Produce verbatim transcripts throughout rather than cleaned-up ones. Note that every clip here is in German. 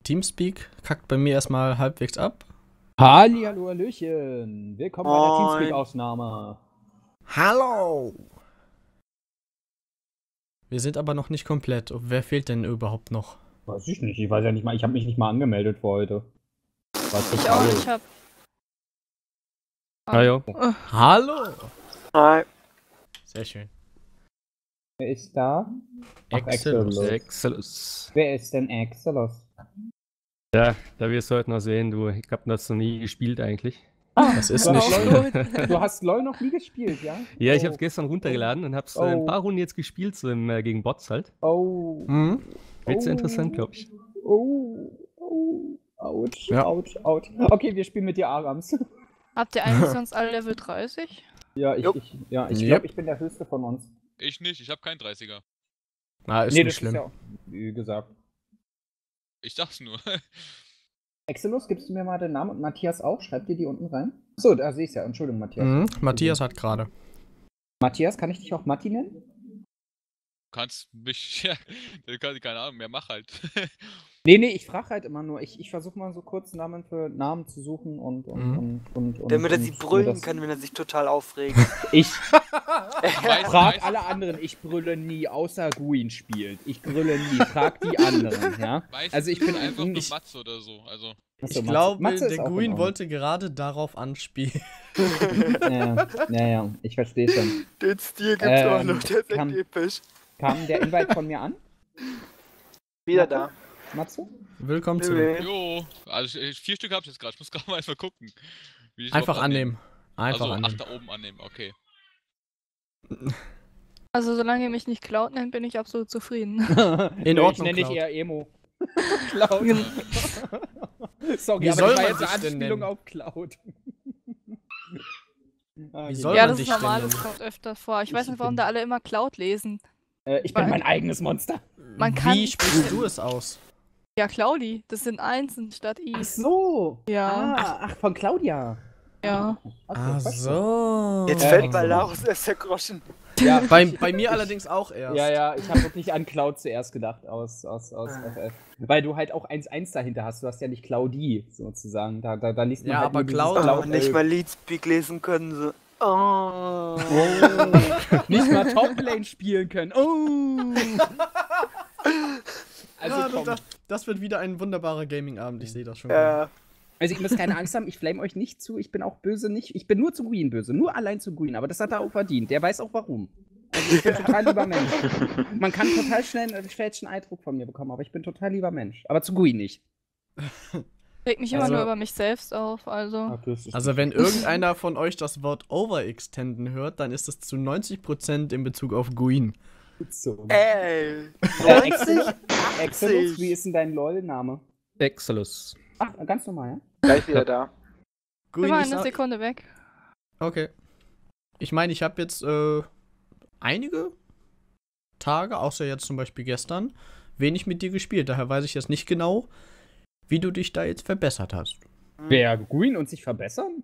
Teamspeak kackt bei mir erstmal halbwegs ab. Hallihallo, Hallöchen. Willkommen bei der Moin. Teamspeak-Aufnahme. Hallo! Wir sind aber noch nicht komplett. Wer fehlt denn überhaupt noch? Weiß ich nicht. Ich weiß ja nicht mal. Ich habe mich nicht mal angemeldet für heute. Was Ich auch nicht, ich hab. Hallo. Oh, Hallo! Hi. Sehr schön. Wer ist da? Ach, Excelus. Excelus. Excelus. Wer ist denn Excelus? Ja, da wirst du heute noch sehen, du. Ich hab das noch nie gespielt eigentlich. Das ist Du nicht hast, schlimm. LOL, du hast LOL noch nie gespielt, ja? Ja, ich Oh. hab's gestern runtergeladen und hab's äh, Oh. ein paar Runden jetzt gespielt, so im, äh, gegen Bots halt. Oh. Hm? Wird sehr Oh. interessant, glaube ich. Oh. Oh. Autsch. Ja. Autsch. Autsch. Okay, wir spielen mit dir Arams. habt ihr eigentlich sonst alle Level dreißig? Ja, ich, Jupp. ich, ja, ich Yep. glaube, ich bin der Höchste von uns. Ich nicht, ich habe keinen dreißiger. Ah, ist nee, nicht das schlimm. ist ja auch, wie gesagt. Ich dachte nur. Excelus, gibst du mir mal den Namen und Matthias auch? Schreib dir die unten rein. So, da sehe ich ja. Entschuldigung, Matthias. Mhm. Matthias hat gerade. Matthias, kann ich dich auch Matti nennen? Du kannst mich, ja, keine Ahnung, mehr mach halt. Nee, nee, ich frage halt immer nur. Ich, ich versuche mal so kurz Namen für Namen zu suchen und. und, Mhm. und, und, und Damit er und sie mir brüllen das- kann, wenn er sich total aufregt. Ich Weiß- frag weiß- alle anderen. Ich brülle nie, außer Guin spielt. Ich brülle nie. Frag die anderen, ja? Meistens Also ich ist bin es einfach nur ich, Matze oder so. Also, Achso, Ich Matze- glaube, Matze ist der auch in Green Ordnung. wollte gerade darauf anspielen. Ja, ja, ja, ich verstehe schon. Den Stil gibt's Ähm, auch noch, der ist echt kann- episch. Kam der Invite von mir an, Wieder da. Matze? Willkommen zurück. Nö. jo, also ich, vier Stück hab ich jetzt gerade. Ich muss gerade mal erstmal gucken. Wie ich Einfach überhaupt annehmen. Einfach also, annehmen. ach, da oben annehmen, okay. Also solange ihr mich nicht Cloud nennt, bin ich absolut zufrieden. In Nö, Ordnung, Ich nenne dich Cloud. eher Emo. Cloud. Sorry, Wie aber soll das war man jetzt dich eine denn Anspielung nennen? auf Cloud. Ah, Wie soll Ja, man das dich ist normal, denn das nennen? kommt öfter vor. Ich Ich weiß nicht, warum bin- da alle immer Cloud lesen. Äh, ich bin mein eigenes Monster. Man kann- Wie sprichst du es aus? Ja, Claudi, das sind Einsen statt Ach Is. so. Ja. Ah, ach, von Claudia. Ja. Okay, Ah verstehe. so. Jetzt Äh, fällt bei Excelus. Larus erst der Groschen. Ja, Bei, bei mir allerdings auch erst. ja, ja, ich habe wirklich an Cloud zuerst gedacht aus, aus, aus F F. Weil du halt auch eins eins dahinter hast. Du hast ja nicht Claudie sozusagen. Da, da, da liest man Ja, halt aber nur dieses Cloud- Oh, Cloud nicht elf. mal Leadspeak lesen können sie. Oh. Oh. Nicht mal Toplane spielen können. Oh. Also, Ja, du, komm. das, das wird wieder ein wunderbarer Gaming-Abend, ich sehe das schon. Ja. Also ihr müsst keine Angst haben, ich flame euch nicht zu, ich bin auch böse nicht. Ich bin nur zu Green böse, nur allein zu Green, aber das hat er auch verdient. Der weiß auch warum. Also ich bin total lieber Mensch. Man kann total schnell einen falschen Eindruck von mir bekommen, aber ich bin total lieber Mensch. Aber zu Green nicht. Regt mich immer Also- nur über mich selbst auf, also. Also wenn irgendeiner von euch das Wort overextenden hört, dann ist das zu neunzig Prozent in Bezug auf Guin. so. Ey. Äh, Excelus, Excelus, wie ist denn dein LOL-Name? Excelus. Ach, ganz normal, ja? Gleich wieder da. Guin Immer ist eine auch- Sekunde weg. Okay. Ich meine, ich habe jetzt äh, einige Tage, außer jetzt zum Beispiel gestern, wenig mit dir gespielt. Daher weiß ich jetzt nicht genau, wie du dich da jetzt verbessert hast. Wer Green und sich verbessern?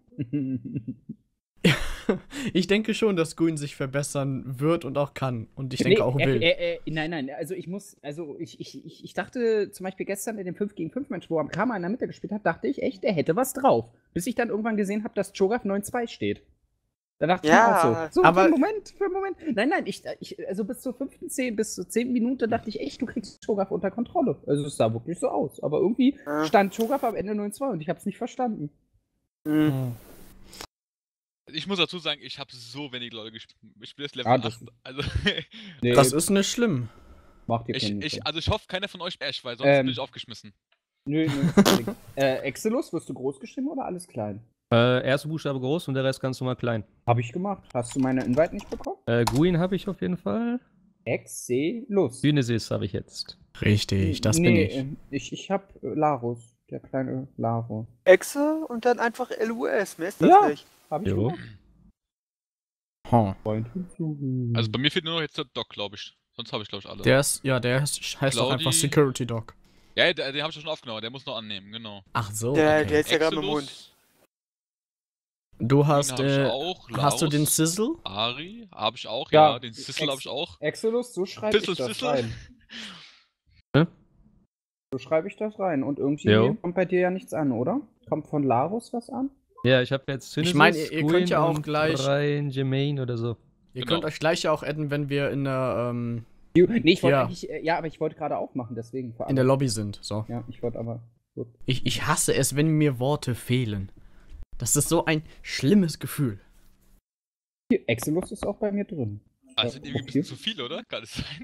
Ich denke schon, dass Guin sich verbessern wird und auch kann. Und ich denke Nee, auch äh, will. Äh, äh, nein, nein, also ich muss, also ich, ich, ich, ich dachte zum Beispiel gestern in dem fünf gegen fünf Match, wo am Kramer in der Mitte gespielt hat, dachte ich echt, der hätte was drauf. Bis ich dann irgendwann gesehen habe, dass Cho'Gath neun zwei steht. Da dachte Ja, ich mir auch so. So, aber- für einen Moment, für einen Moment. Nein, nein, ich, ich also bis zur fünften, zehn, bis zur zehnten Minute dachte ich echt, du kriegst Cho'Gath unter Kontrolle. Also es sah wirklich so aus. Aber irgendwie Ja. stand Cho'Gath am Ende neun zwei und ich habe es nicht verstanden. Hm. Ich muss dazu sagen, ich habe so wenig Leute gespielt. Ich spiele jetzt Level Ah, das- acht. Also, Nee, Das ist nicht schlimm. macht ihr ich, keinen ich, Sinn. also ich hoffe, keiner von euch Ash, weil sonst Ähm. bin ich aufgeschmissen. Nö, nö. äh, Excelus, wirst du groß geschrieben oder alles klein? Äh, erste Buchstabe groß und der Rest ganz normal klein. Habe ich gemacht. Hast du meine Invite nicht bekommen? Äh, Guin habe ich auf jeden Fall. Excelus. Dynesis habe ich jetzt. Richtig, das nee, bin ich. äh, Ich, ich hab äh, Larus, der kleine Larus. Exe und dann einfach L U S. Mehr ist das Ja. nicht. Hab ich Jo. gemacht. Huh. Freund hinzufügen. Also bei mir fehlt nur noch jetzt der Doc, glaube ich. Sonst habe ich, glaube ich, alle. Der ist, ja, der ist, heißt doch einfach Claudi- Security Dog. Ja, den, den habe ich ja schon aufgenommen, der muss noch annehmen, genau. Ach so. Der, okay. der ist ja gerade im Mund. Exodus, Du den hast, hab ich äh, auch. hast du den Larus, Sizzle? Ari, habe ich auch, Ja, ja. Den Sissel habe ich auch. Excelus, so schreibe ich Sissel, das Sissel. rein. So schreibe ich das rein. Und irgendwie Jo. kommt bei dir ja nichts an, oder? Kommt von Larus was an? Ja, ich habe jetzt Synesis, Ich meine, ihr- ihr könnt ja Gwyn auch und gleich- Brian, Jermaine oder so. Ihr Genau. könnt euch gleich ja auch adden, wenn wir in der, ähm, Nee, ich wollte Ja. eigentlich, äh, ja, aber ich wollte gerade aufmachen, deswegen vor in der allem. Lobby sind. So. Ja, ich wollte aber. Gut. Ich, ich hasse es, wenn mir Worte fehlen. Das ist so ein schlimmes Gefühl. Hier, Exilus ist auch bei mir drin. Also sind irgendwie ein okay. bisschen zu viel, oder? Kann es sein?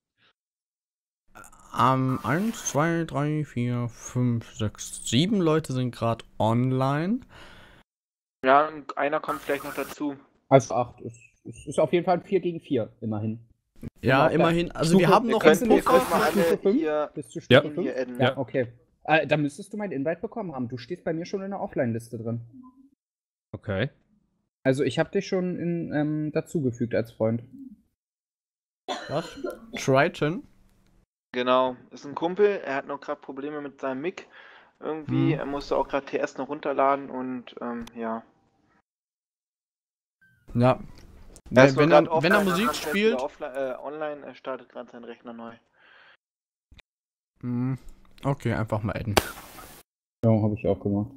Ähm, eins, zwei, drei, vier, fünf, sechs, sieben Leute sind gerade online. Ja, und einer kommt vielleicht noch dazu. Also acht. Es ist, ist auf jeden Fall ein vier gegen vier, immerhin. Ja, auf der immerhin. Also wir Stufe- haben noch Ihr einen könnt, ihr Puffer. könnt mal Stufe alle fünf? hier Bist du Ja. Stufe fünf? hier adden. Ja, Ja. okay. Äh, da müsstest du mein Invite bekommen haben. Du stehst bei mir schon in der Offline-Liste drin. Okay. Also ich habe dich schon in, ähm, dazugefügt als Freund. Was? Triton? Genau, ist ein Kumpel, er hat noch gerade Probleme mit seinem Mic. Irgendwie, Hm. er musste auch gerade T S noch runterladen und ähm, ja. Ja. Er ist Wenn, nur wenn, grad er, wenn er offline, Musik dann kommt er spielt. wieder offline, äh, online, er startet gerade seinen Rechner neu. Hm, okay, einfach mal adden. Ja, habe ich auch gemacht.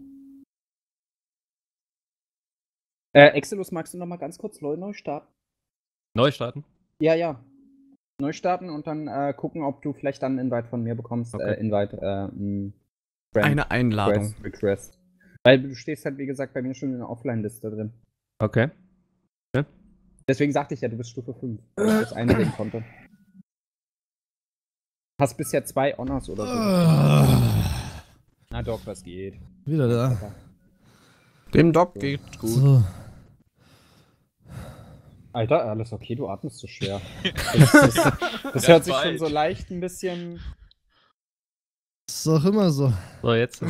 Äh, Exilus, magst du noch mal ganz kurz neu neu starten? Neu starten? Ja, ja. Neu starten und dann äh, gucken, ob du vielleicht dann einen Invite von mir bekommst. Okay. Äh, Invite, äh, m, Friend Eine Einladung. Request, Request. Weil du stehst halt, wie gesagt, bei mir schon in der Offline-Liste drin. Okay. Deswegen sagte ich ja, du bist Stufe fünf, weil ich das einsehen konnte. Hast bisher zwei Honors oder so. Ah, Na doch, was geht. wieder da. Dem Doc geht's gut. So. Alter, alles okay, du atmest so schwer. Das, das, das Ja, hört sich schon bald. so leicht ein bisschen. Ist doch immer so. So, jetzt.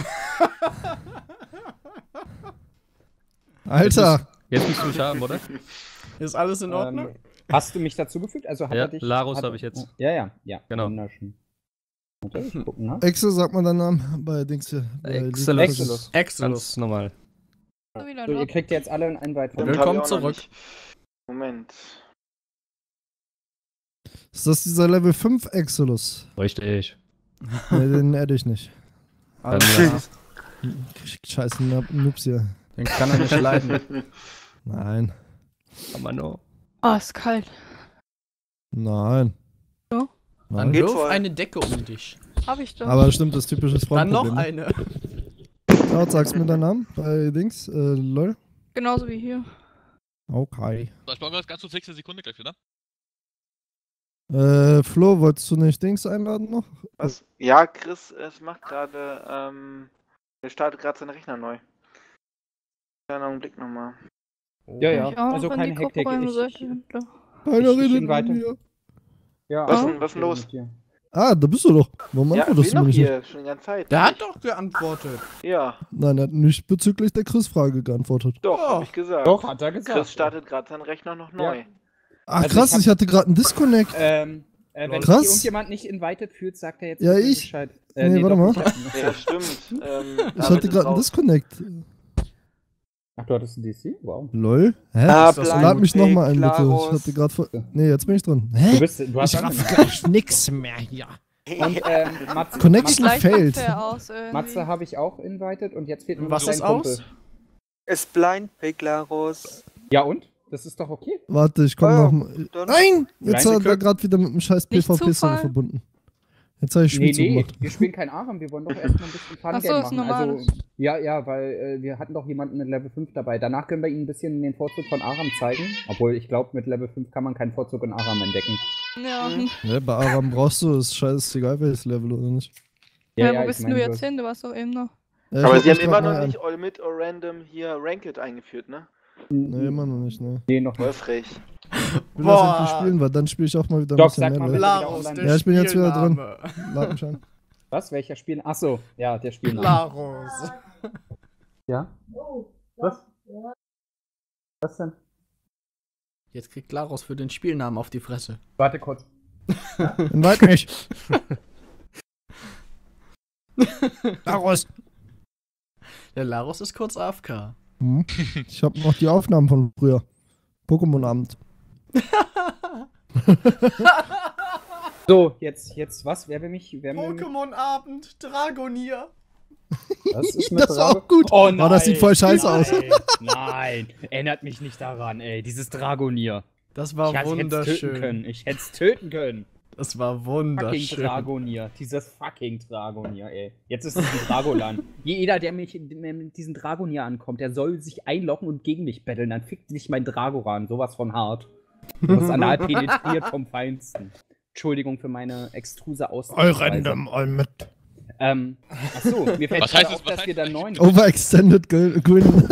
Alter! Jetzt müssen wir mich haben, oder? Ist alles in Ordnung? Ähm, hast du mich dazugefügt? Also hat Ja, er dich. Larus hat, habe ich jetzt. Ja, ja, ja. Genau. Wunderschön. Warte, ich gucken, ne? Exe, sag mal deinen Namen bei Dings hier. bei Excelus. Excelus. Exodus. Ganz normal. So wieder So, ihr noch. kriegt jetzt alle einen Invite von Stimmt, mir. hab Willkommen ich auch noch zurück. nicht. Moment. Ist das dieser Level fünf Exodus? Richtig. Ne, den adde ich nicht. Alles ja. klar. Scheiß Nub- Noobs hier. Den kann er nicht leiden. Nein. Aber no. Oh, ist kalt. Nein. So? Dann Nein. Geht wirf voll. eine Decke um dich. Hab ich doch. Aber stimmt, das typische Dann noch Frontproblem. ne? eine. Laut, sagst du mir deinen Namen bei Dings? Äh, lol. Genauso wie hier. Okay. So, ich brauche ganz kurz sechzehn Sekunden gleich wieder. Äh, Flo, wolltest du nicht Dings einladen noch? Was? Ja, Chris, es macht gerade, ähm, er startet gerade seinen Rechner neu. Kleiner Augenblick nochmal. Ja, ja. Ich auch Also in keine die Gruppe Hektik. rein, Ich, soll ich, ich hinter. Keiner Ich- ich redet ihn weiter. mit mir. ja, Was ah, denn- was denn ich los? mit dir. Ah, da bist du doch. Warum Ja, ich antwortest bin du mir noch nicht? hier, schon die ganze Zeit. Der hat doch geantwortet. Ja, Nein, er hat nicht bezüglich der Chris-Frage geantwortet. doch, Oh. hab ich gesagt. Doch, hat er gesagt. Chris startet gerade seinen Rechner noch neu. Ach Also krass, ich hab- ich hatte gerade einen Disconnect. Ähm, äh, wenn Krass. sich irgendjemand nicht invited fühlt, sagt er jetzt Ja, bitte ich. Bescheid. Nee, warte doch, mal. ich- Ja, stimmt. Ähm, Ich David hatte ist gerade einen raus. Disconnect. Ach, du hattest ein D C? Wow. Lol. Hä? Ah, Ist das so? Lad mich nochmal ein, bitte. Klaros. Ich hatte gerade vor. Nee, jetzt bin ich drin. Du Hä? bist, du hast Ich raff angenommen. gleich nix mehr hier. Und ähm, Matze, Connection Matze, Gleich failed. unfair aus irgendwie. Matze habe ich auch invited und jetzt fehlt nur noch Was dein ist Kumpel. aus? Es blind, Peglaros. Ja und? Das ist doch okay. Warte, ich komme Ah, noch mal. dann- Nein! Jetzt Nein, hat Sie er gerade wieder mit dem scheiß Nicht PvP-Server Zufall. verbunden. Jetzt habe ich Spiel Nee, nee, zugemacht. wir spielen kein Aram, wir wollen doch erstmal ein bisschen Fun Ach so, Game ist machen. normales. Also, ja, ja, weil äh, wir hatten doch jemanden mit Level fünf dabei. Danach können wir ihnen ein bisschen den Vorzug von Aram zeigen. Obwohl, ich glaube, mit Level fünf kann man keinen Vorzug in Aram entdecken. Ja. Mhm. Ja, bei Aram brauchst du, ist scheißegal welches Level oder nicht. Ja, wo ich bist denn mein, du du jetzt hast- hin? Du warst doch eben noch. Ja, ich Aber guck sie haben mich immer grad noch neu nicht an. all mit or random hier Ranked eingeführt, ne? Nee, immer noch nicht, ne. Nee, noch Voll nicht. frech. Ich will Boah. das endlich spielen, weil dann spiele ich auch mal wieder ein Doc, bisschen sag mehr mal, Level. Lar- Laros, der Ja, ich bin jetzt wieder drin. Spielname. Ladenschein. Was? Welcher Spiel? Achso, ja, der Spielname. Laros. Ja? Was? Was denn? Jetzt kriegt Laros für den Spielnamen auf die Fresse. Warte kurz. Invite mich! Laros! Der Laros ist kurz A F K. Hm? Ich habe noch die Aufnahmen von früher. Pokémon-Abend. So, jetzt, jetzt was? Wer will mich... Wer will mich Pokémon-Abend, Dragonier. was ist mit Das war Drago- auch gut. Oh nein, Oh, das sieht voll scheiße aus. nein, Nein, erinnert mich nicht daran, ey. Dieses Dragonier. Das war Ich hätte es töten wunderschön. können. Ich hätte es töten können. Das war Fucking wunderschön. Dragonier. Dieses fucking Dragonier, ey. Jetzt ist es ein Dragolan. Jeder, der mich der mit diesem Dragonier ankommt, der soll sich einloggen und gegen mich betteln. Dann fickt sich mein Dragoran. Sowas von hart. Du wirst anal penetriert vom Feinsten. Entschuldigung für meine extruse Ausdrucksweise. Random all mit. Ähm, achso, mir fällt Was gerade heißt auf, das- was dass wir heißt da das neun... Overextended Gwyn.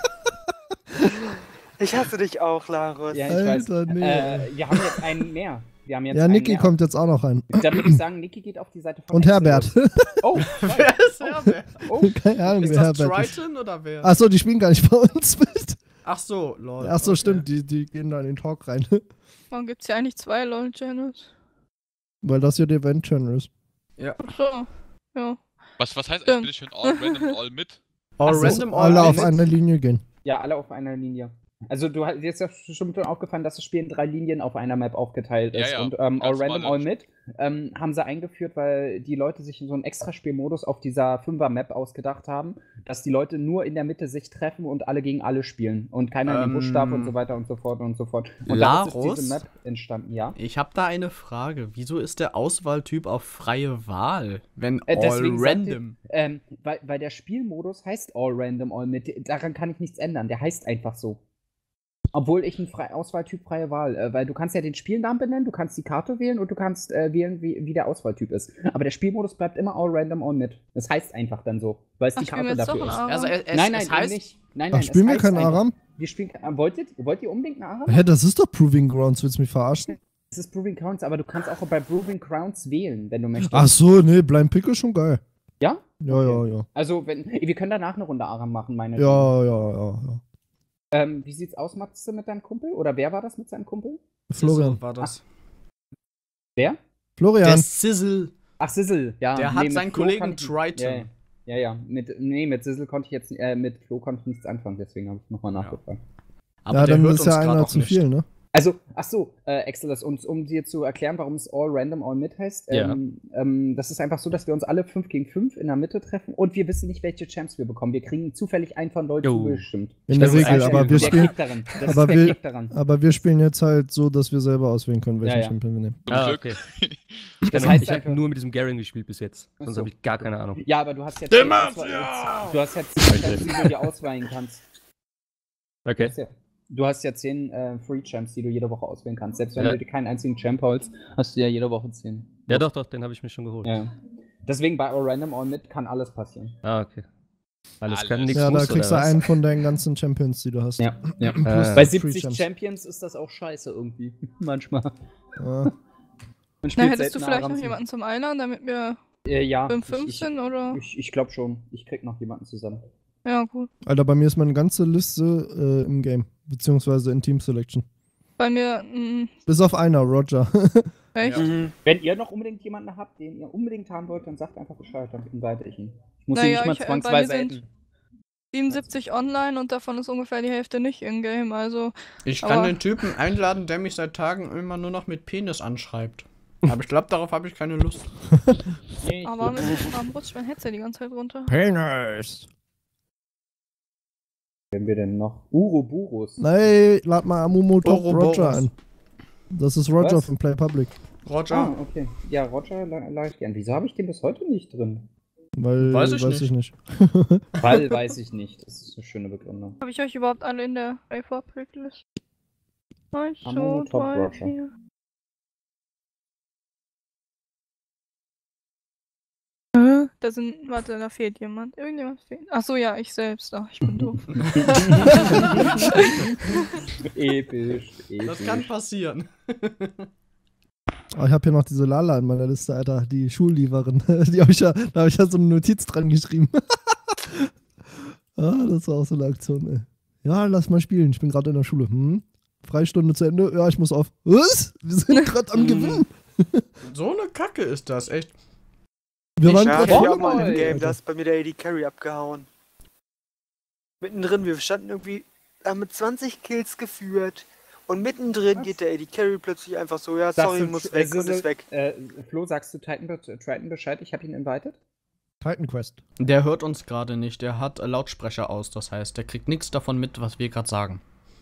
Ich hasse dich auch, Larus. Ja, ich weiß. Alter, nee. Äh, wir haben jetzt einen mehr. Wir haben jetzt Ja, einen Niki mehr. kommt jetzt auch noch rein. Dann würde ich sagen, Niki geht auf die Seite von Und Herbert. Exodus. Oh, Wer ist Herbert? oh. Keine Ahnung, Ist wer das Herbert ist. Triton oder wer? Achso, die spielen gar nicht bei uns mit. Ach so, lol. Achso, okay. stimmt, die, die gehen da in den Talk rein. Warum gibt's hier eigentlich zwei LOL-Channels? Weil das hier der Event-Channel ist. Achso. Ja. Was, was heißt Stimmt. eigentlich schön all random und all mit? All Ach so, random, all Alle auf mit? einer Linie gehen. Ja, alle auf einer Linie. Also du hast dir ist ja schon aufgefallen, dass das Spiel in drei Linien auf einer Map aufgeteilt Ja, ist. ja, Und ähm, All ganz Random, normal. All Mid ähm, haben sie eingeführt, weil die Leute sich in so einen Extraspielmodus auf dieser Fünfer-Map ausgedacht haben, dass die Leute nur in der Mitte sich treffen und alle gegen alle spielen. Und keiner in den Busch darf und so weiter und so fort und so fort. Und daraus ist Larus? diese Map entstanden, ja. Ich habe da eine Frage. Wieso ist der Auswahltyp auf freie Wahl, wenn Äh, all deswegen sagte- random? Ähm, weil, weil der Spielmodus heißt All Random, All Mid. Daran kann ich nichts ändern. Der heißt einfach so. Obwohl ich einen Frei Auswahltyp freie Wahl, äh, weil du kannst ja den Spielnamen benennen, du kannst die Karte wählen und du kannst äh, wählen, wie, wie der Auswahltyp ist. Aber der Spielmodus bleibt immer All Random, All Mid. Das heißt einfach dann so, weil es Ach, die spielen Karte wir jetzt dafür doch ist. einen Also es, es, nein, nein, es heißt, nicht. Nein, Ach, nein, spielen es wir heißt keinen einfach- Aram? Wir spielen, äh, wollt, ihr, wollt ihr unbedingt einen Aram? Hä, das ist doch Proving Grounds, willst du mich verarschen? Das ist Proving Crowns, aber du kannst auch bei Proving Crowns wählen, wenn du möchtest. Ach so, nee, Blind Pick ist schon geil. Ja? Ja, Okay. ja, ja. Also, wenn, wir können danach eine Runde Aram machen, meine Ja, ja, ja, ja. Ähm, wie sieht's aus, Matze, mit deinem Kumpel? Oder wer war das mit seinem Kumpel? Florian. So war das. Wer? Der Florian. Sizzle. Ach, Sizzle, ja. Der nee, hat mit seinen Flo Kollegen kann ich- Triton. Ja, ja, ja. Mit, nee, mit Sizzle konnte ich jetzt, äh, mit Flo konnte ich nichts anfangen, deswegen habe ich nochmal nachgefragt. Aber Ja, der dann hört ist uns ja gerade einer auch zu nicht. viel, ne? Also, ach so, äh, Excelis, um, um dir zu erklären, warum es All Random, All Mid heißt, Ja. ähm, ähm, das ist einfach so, dass wir uns alle fünf gegen fünf in der Mitte treffen und wir wissen nicht, welche Champs wir bekommen. Wir kriegen zufällig einen von Leuten Jo. zugestimmt. In der Das ist Regel, ein- aber wir wer spielen, kriegt daran? Das aber ist, wer wir- kriegt daran? aber wir spielen jetzt halt so, dass wir selber auswählen können, welchen Ja, ja. Champion wir nehmen. Zum Ah, Glück. okay. Das Das heißt ich habe einfach- nur mit diesem Garen gespielt bis jetzt. Ach Sonst so. habe ich gar keine Ahnung. Ja, aber du hast jetzt, Demacia! du hast jetzt zehn Champs, die du dir auswählen kannst. Okay. Ja. Du hast ja zehn äh, Free Champs, die du jede Woche auswählen kannst. Selbst wenn Ja. du dir keinen einzigen Champ holst, hast du ja jede Woche zehn. Ja, doch, doch, den habe ich mir schon geholt. Ja. Deswegen bei All Random, All Mid kann alles passieren. Ah, okay. Alles kann, Alles. nichts Ja, da muss, kriegst du oder was? einen von deinen ganzen Champions, die du hast. Ja, ja. Plus Äh, Bei Free siebzig Champs. Champions ist das auch scheiße irgendwie. Manchmal. Ja. Man Na, spielt hättest du selten vielleicht noch Aram. jemanden zum Einladen, damit wir Äh, ja, fünf ich, fünf ich, sind, oder? ich, ich glaube schon. Ich krieg noch jemanden zusammen. Ja, gut. Alter, bei mir ist meine ganze Liste äh, im Game, beziehungsweise in Team Selection. Bei mir, mh, Bis auf einer, Roger. echt? Mhm. Wenn ihr noch unbedingt jemanden habt, den ihr unbedingt haben wollt, dann sagt einfach Bescheid, dann invite ich ihn. Ich muss ihn Naja, nicht mal ich, äh, bei zwangsweise mir sind- adden. siebenundsiebzig online und davon ist ungefähr die Hälfte nicht in-game, also. Ich kann Aber- den Typen einladen, der mich seit Tagen immer nur noch mit Penis anschreibt. Aber ich glaube, darauf habe ich keine Lust. Nee, ich Aber warum, will- ist, warum rutscht mein Headset die ganze Zeit runter? Penis. Wen wir denn noch? Uroburus. Nein, lad mal Amumu Top Ouroboros. Roger an. Das ist Roger Was? von Play Public. Roger, Ah, okay. Ja, Roger la- lade ich gern. Wieso habe ich den bis heute nicht drin? Weil, Weiß ich weiß nicht. ich nicht. Weil weiß ich nicht. Das ist eine schöne Begründung. Habe ich euch überhaupt alle in der Playful-List? Eins, Amumu zwei, Top drei, Roger. vier. Äh, Da sind, warte, da fehlt jemand. Irgendjemand fehlt. Ach so, ja, ich selbst. Ach, ich bin doof. Episch, episch. das kann passieren. Oh, ich habe hier noch diese Lala in meiner Liste, Alter. Die Schullieferin. Die hab ich ja, da habe ich ja so eine Notiz dran geschrieben. Ah, das war auch so eine Aktion, ey. Ja, lass mal spielen. Ich bin gerade in der Schule. Hm? Freistunde zu Ende. Ja, ich muss auf. Was? Wir sind gerade am Gewinnen. So eine Kacke ist das, echt. Wir Ich waren Ja, ich gerade hatte auch mal Boy, ein Game, Alter. da ist bei mir der A D Carry abgehauen. Mittendrin, wir standen irgendwie, haben mit zwanzig Kills geführt Und mittendrin geht der A D Carry plötzlich einfach so, ja, Sagst sorry, du, muss äh, weg und Sizzle, ist weg. Äh, Flo, sagst du Titan, Be- Triton Bescheid? Ich habe ihn invited. Titan Quest. Der hört uns gerade nicht. Der hat äh, Lautsprecher aus. Das heißt, der kriegt nichts davon mit, was wir gerade sagen.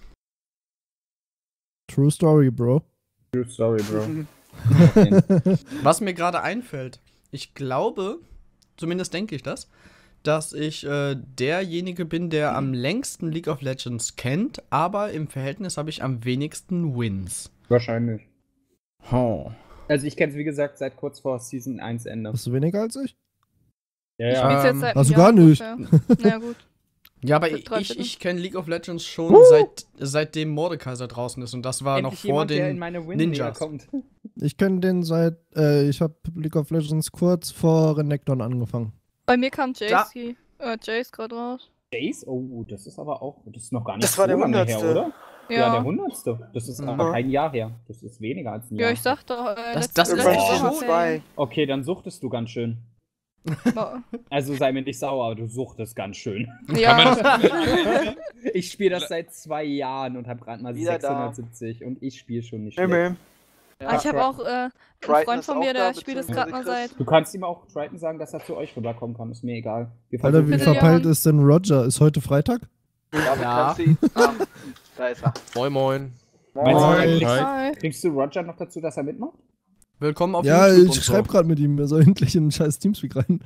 True Story, Bro. True story, bro. Was mir gerade einfällt, ich glaube, zumindest denke ich das, dass ich äh, derjenige bin, der am längsten League of Legends kennt, aber im Verhältnis habe ich am wenigsten Wins. Wahrscheinlich. Oh. Also ich kenne es, wie gesagt, seit kurz vor Season eins Ende. Hast du weniger als ich? Ja, Ich ja. spiel's Ähm, jetzt seit hast einem du gar Jahr nicht. ungefähr. Na gut. Ja, aber Seit ich, drei ich, Viertel. ich kenne League of Legends schon seit, seitdem Mordekaiser draußen ist und das war Endlich noch vor jemand, der in den meine Win Ninjas. kommt. Ich kenne den seit, äh, ich habe League of Legends kurz vor Renekton angefangen. Bei mir kam Da- Jace, die- äh, Jace gerade raus. Jace? Oh, das ist aber auch, das ist noch gar nicht Das so war der lange her, hundertste. oder? Ja, Ja, der hundertste. Das ist Mhm. aber kein Jahr her. Das ist weniger als ein ja Jahr. ich sag doch, äh, Das- letztes, das ist Irgendwann echt letztes schon Season Jahr zwei. Okay, dann suchtest du ganz schön. Ferien. Also sei mir nicht sauer, aber du suchtest ganz schön. Ja, Ich spiele das seit zwei Jahren und habe gerade mal Wieder da. sechshundertsiebzig und ich spiele schon nicht Nee, schlecht. nee. Ah, ich habe auch äh, einen Triton Freund ist von auch mir, da, der spielt das gerade mal beziehungsweise seit. Du kannst ihm auch Triton sagen, dass er zu euch rüberkommen kann, ist mir egal. Wir Alter, wie versuchen- Vierteljahr. verpeilt ist denn Roger? Ist heute Freitag? Damit Ja. kannst du ihn. Ah, da ist er. Moin Moin. Meinst du, Moin. kriegst, Hi. kriegst du Roger noch dazu, dass er mitmacht? Willkommen auf Ja, YouTube ich und schreibe so. gerade mit ihm, er soll endlich in den scheiß Teamspeak rein.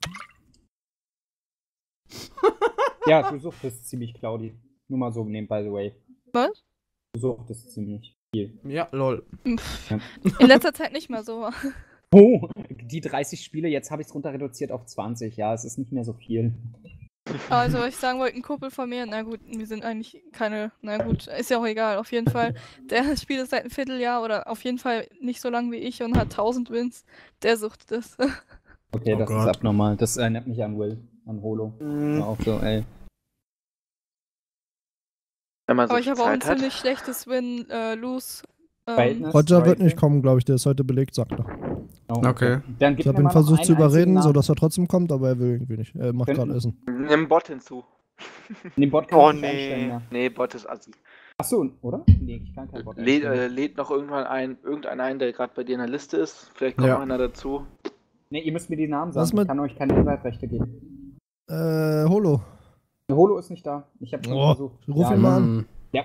Ja, du suchtest ziemlich, Claudi. Nur mal so nehmen, by the way. Was? Du suchtest ziemlich viel. Ja, lol. In letzter Zeit nicht mehr so. Oh, die dreißig Spiele, jetzt habe ich es runter reduziert auf zwanzig. Ja, es ist nicht mehr so viel. Also, was ich sagen wollte, ein Kumpel von mir, na gut, wir sind eigentlich keine, na gut, ist ja auch egal, auf jeden Fall. Der spielt es seit einem Vierteljahr oder auf jeden Fall nicht so lang wie ich und hat tausend Wins. Der sucht das. Okay, Oh das Gott. ist abnormal. Das erinnert mich an Will, an Holo. Mhm. Ja, auch so, ey. Wenn man so Aber ich viel habe auch ein Zeit hat. ziemlich schlechtes Win-Lose. Ähm, Verhältnis, Roger wird Rifle. nicht kommen, glaube ich, der ist heute belegt, sagt er. Oh, Okay. Dann gib Ich mir habe ihn mal noch versucht einen zu überreden, einzigen Namen. sodass er trotzdem kommt, aber er will irgendwie nicht. Er macht Könnten- gerade Essen. Nimm Bot hinzu. Den Bot kann Oh, ich nicht nee. einstellen, ja. Nee, Bot ist assi. Achso, oder? Nee, ich kann keinen Bot Lädt, einstellen. äh, lädt noch irgendwann ein, irgendeiner ein, der gerade bei dir in der Liste ist. Vielleicht kommt Ja. noch einer dazu. Nee, ihr müsst mir die Namen Was sagen. mit- Ich kann euch keine Invite-Rechte geben. Äh, Holo. Holo ist nicht da. Ich habe schon Oh, versucht. ruf ja, ihn mal an. Hm. Ja.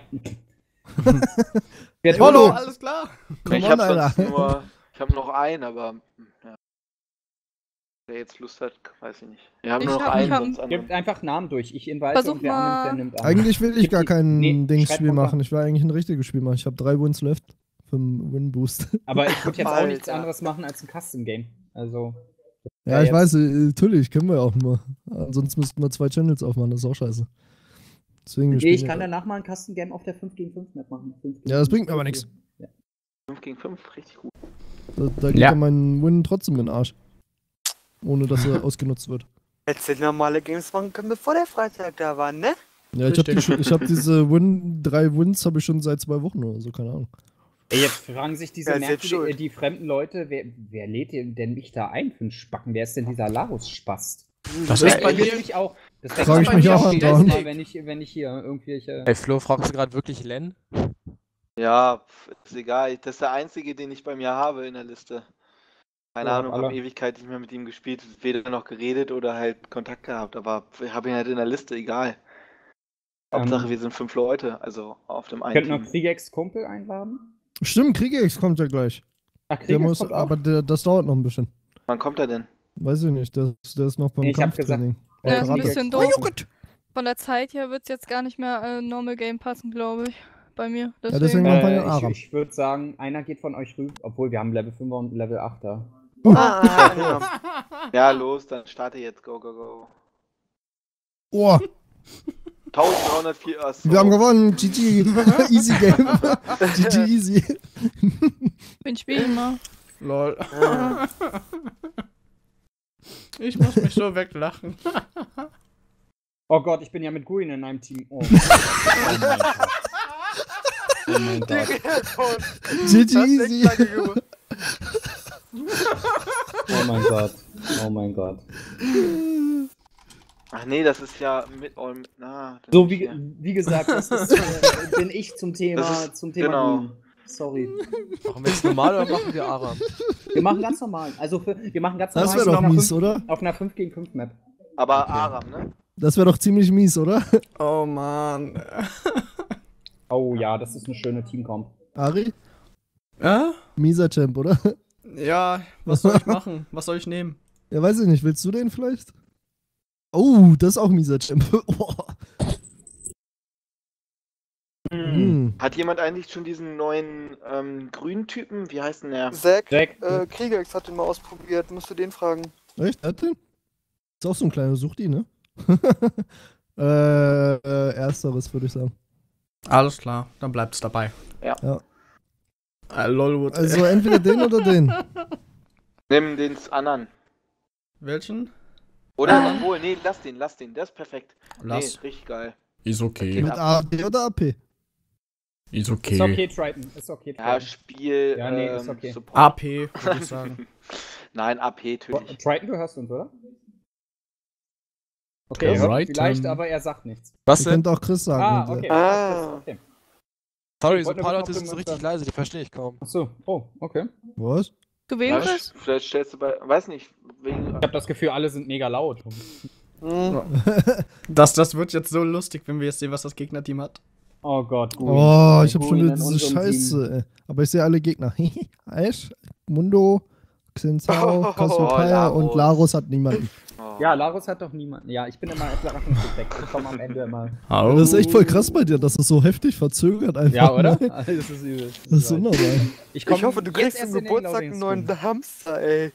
Wer Holo! Holo! Alles klar. Komm ich on, habe sonst Alter. nur, ich habe noch einen, aber hm, ja. Wer jetzt Lust hat, weiß ich nicht. Wir haben Ich nur noch hab- einen, ich hab- sonst Gebt anderen. einfach Namen durch. Ich invite Versuch und wer mal- annimmt, der nimmt an. Eigentlich will ich Gib gar die- kein nee, schreib Dingsspiel runter. machen. Ich will eigentlich ein richtiges Spiel machen. Ich habe drei Wins left für einen Win-Boost. Aber ich würde jetzt auch Alter. nichts anderes machen als ein Custom-Game. Also. Ja, Ja, ich jetzt- weiß, äh, natürlich, können wir auch nur. Ansonsten müssten wir zwei Channels aufmachen, das ist auch scheiße. Deswegen, wir Nee, spielen ich kann ja, danach mal ein Custom-Game auf der fünf gegen fünf Map machen. fünf gegen Ja, das fünf. bringt mir aber nichts. Ja. fünf gegen fünf, richtig gut. da, da geht Ja. ja mein Win trotzdem in den Arsch. Ohne dass er ausgenutzt wird. Hättest du normale Games machen können, bevor der Freitag da war, ne? Ja, ich habe die, schon- ich hab diese Win, drei Wins habe ich schon seit zwei Wochen oder so, keine Ahnung. Ey, jetzt fragen sich diese Ja, selbst nervigen, schuld. äh, die fremden Leute, wer, wer lädt denn denn mich da ein für einen Spacken? Wer ist denn dieser Larus-Spast? Das Das ist bei interessiert mir. mich auch. Das Frag denkt ich man mich bei mir auch jedes andauernd. Mal, wenn ich, wenn ich hier irgendwelche. Ey, Flo, fragst du gerade wirklich Len? Ja, pf, ist egal. Das ist der einzige, den ich bei mir habe in der Liste. Keine Ja, Ahnung, alle. habe Ewigkeit nicht mehr mit ihm gespielt, weder noch geredet oder halt Kontakt gehabt, aber ich habe ihn halt in der Liste, egal. Hauptsache, Ähm, wir sind fünf Leute, also auf dem einen Könnt noch Team. Kriegex Kumpel einladen? Stimmt, Kriegex kommt ja gleich. Ach, Der Kriegex muss, kommt auch. aber der, das dauert noch ein bisschen. Wann kommt er denn? Weiß ich nicht, der, ist- der ist noch beim Nee, ich hab gesagt- Kampftraining. Ja, Ja, ist ein Karate. bisschen Oh, doof. Gott. Von der Zeit her wird es jetzt gar nicht mehr äh, Normal Game passen, glaube ich. Bei mir. deswegen Deswegen. mal- Kampagne Äh, ich Aram. ich würde sagen, einer geht von euch rüber, obwohl wir haben Level fünfer und Level achter. Ah, ja. Ja, los, dann starte jetzt, go, go, go. Oh, dreizehnhundertvier, achso. wir haben gewonnen. G G. Easy Game. G G easy. Bin spielen mal. Lol. Ah. Ich muss mich so weglachen. Oh Gott, ich bin ja mit Guin in einem Team. Oh, oh mein Gott. Oh mein Gott. G G easy. Oh mein Gott. Oh mein Gott. Ach nee, das ist ja mit all mit. Na, das So, ist wie, ja- wie gesagt, das ist, äh, bin ich zum Thema, Das ist- zum Thema genau. Grün. Sorry. Machen wir jetzt normal oder machen wir Aram? Wir machen ganz normal. Also für, wir machen ganz Das normal. wäre doch auf einer mies, fünf oder? Auf einer fünf gegen fünf Map. Aber Aram, ne? Das wäre doch ziemlich mies, oder? Oh Mann. Oh ja, das ist eine schöne Teamcomp. Ari? Ja? Mieser Champ, oder? Ja, was soll ich machen? Was soll ich nehmen? Ja, weiß ich nicht. Willst du den vielleicht? Oh, das ist auch mieser Champ. Oh. Hm. Hat jemand eigentlich schon diesen neuen ähm, grünen Typen? Wie heißt denn der? Zack, Jack, äh, Kriegex hat den mal ausprobiert. Musst du den fragen. Echt? Hat den? Ist auch so ein kleiner Suchti, ne? äh, äh, ersteres, würde ich sagen. Alles klar, dann bleibt's dabei. Ja. Ja. Ah, lol, Also entweder den oder den. Nimm den anderen. Welchen? Oder obwohl, nee, lass den, lass den. Der ist perfekt. Lass. Nee, richtig geil. Ist okay. Mit A D oder A P? Ist okay. ist okay, Triton. Ist okay, Ja, Triton. Spiel. Ja, nee, ist ähm, okay. Support. A P, würde ich sagen. Nein, A P Bo- natürlich. Triton, du hörst uns, oder? Okay, er hört Triton. vielleicht, aber er sagt nichts. Was Ihr denn? könnt auch Chris sagen. Ah, wenn okay. der- Ah. okay. Sorry, Ich so ein wollte paar nur Leute noch sind so gucken, richtig was leise, die verstehe ich kaum. Achso, oh, okay. Was? Du wen Ja, bist? vielleicht stellst du bei. Weiß nicht. Wegen, Ich habe das Gefühl, alle sind mega laut. Hm. Das, das wird jetzt so lustig, wenn wir jetzt sehen, was das Gegnerteam hat. Oh Gott, gut. Oh, ich hab schon wieder in diese unserem Scheiße, ey. Aber ich sehe alle Gegner. Ash, Mundo, Xinzao, Cassiopeia Larus. und Larus hat niemanden. oh. Ja, Larus hat doch niemanden. Ja, ich bin immer überraschungsgedeckt. Ich komme am Ende immer. Oh. Das ist echt voll krass bei dir, dass es so heftig verzögert einfach. Ja, oder? Ne? Also, das ist übel. Das ist wunderbar. Ich, komm Ich hoffe, du jetzt kriegst erst zum in den Geburtstag einen neuen Loading-Screen. Hamster, ey.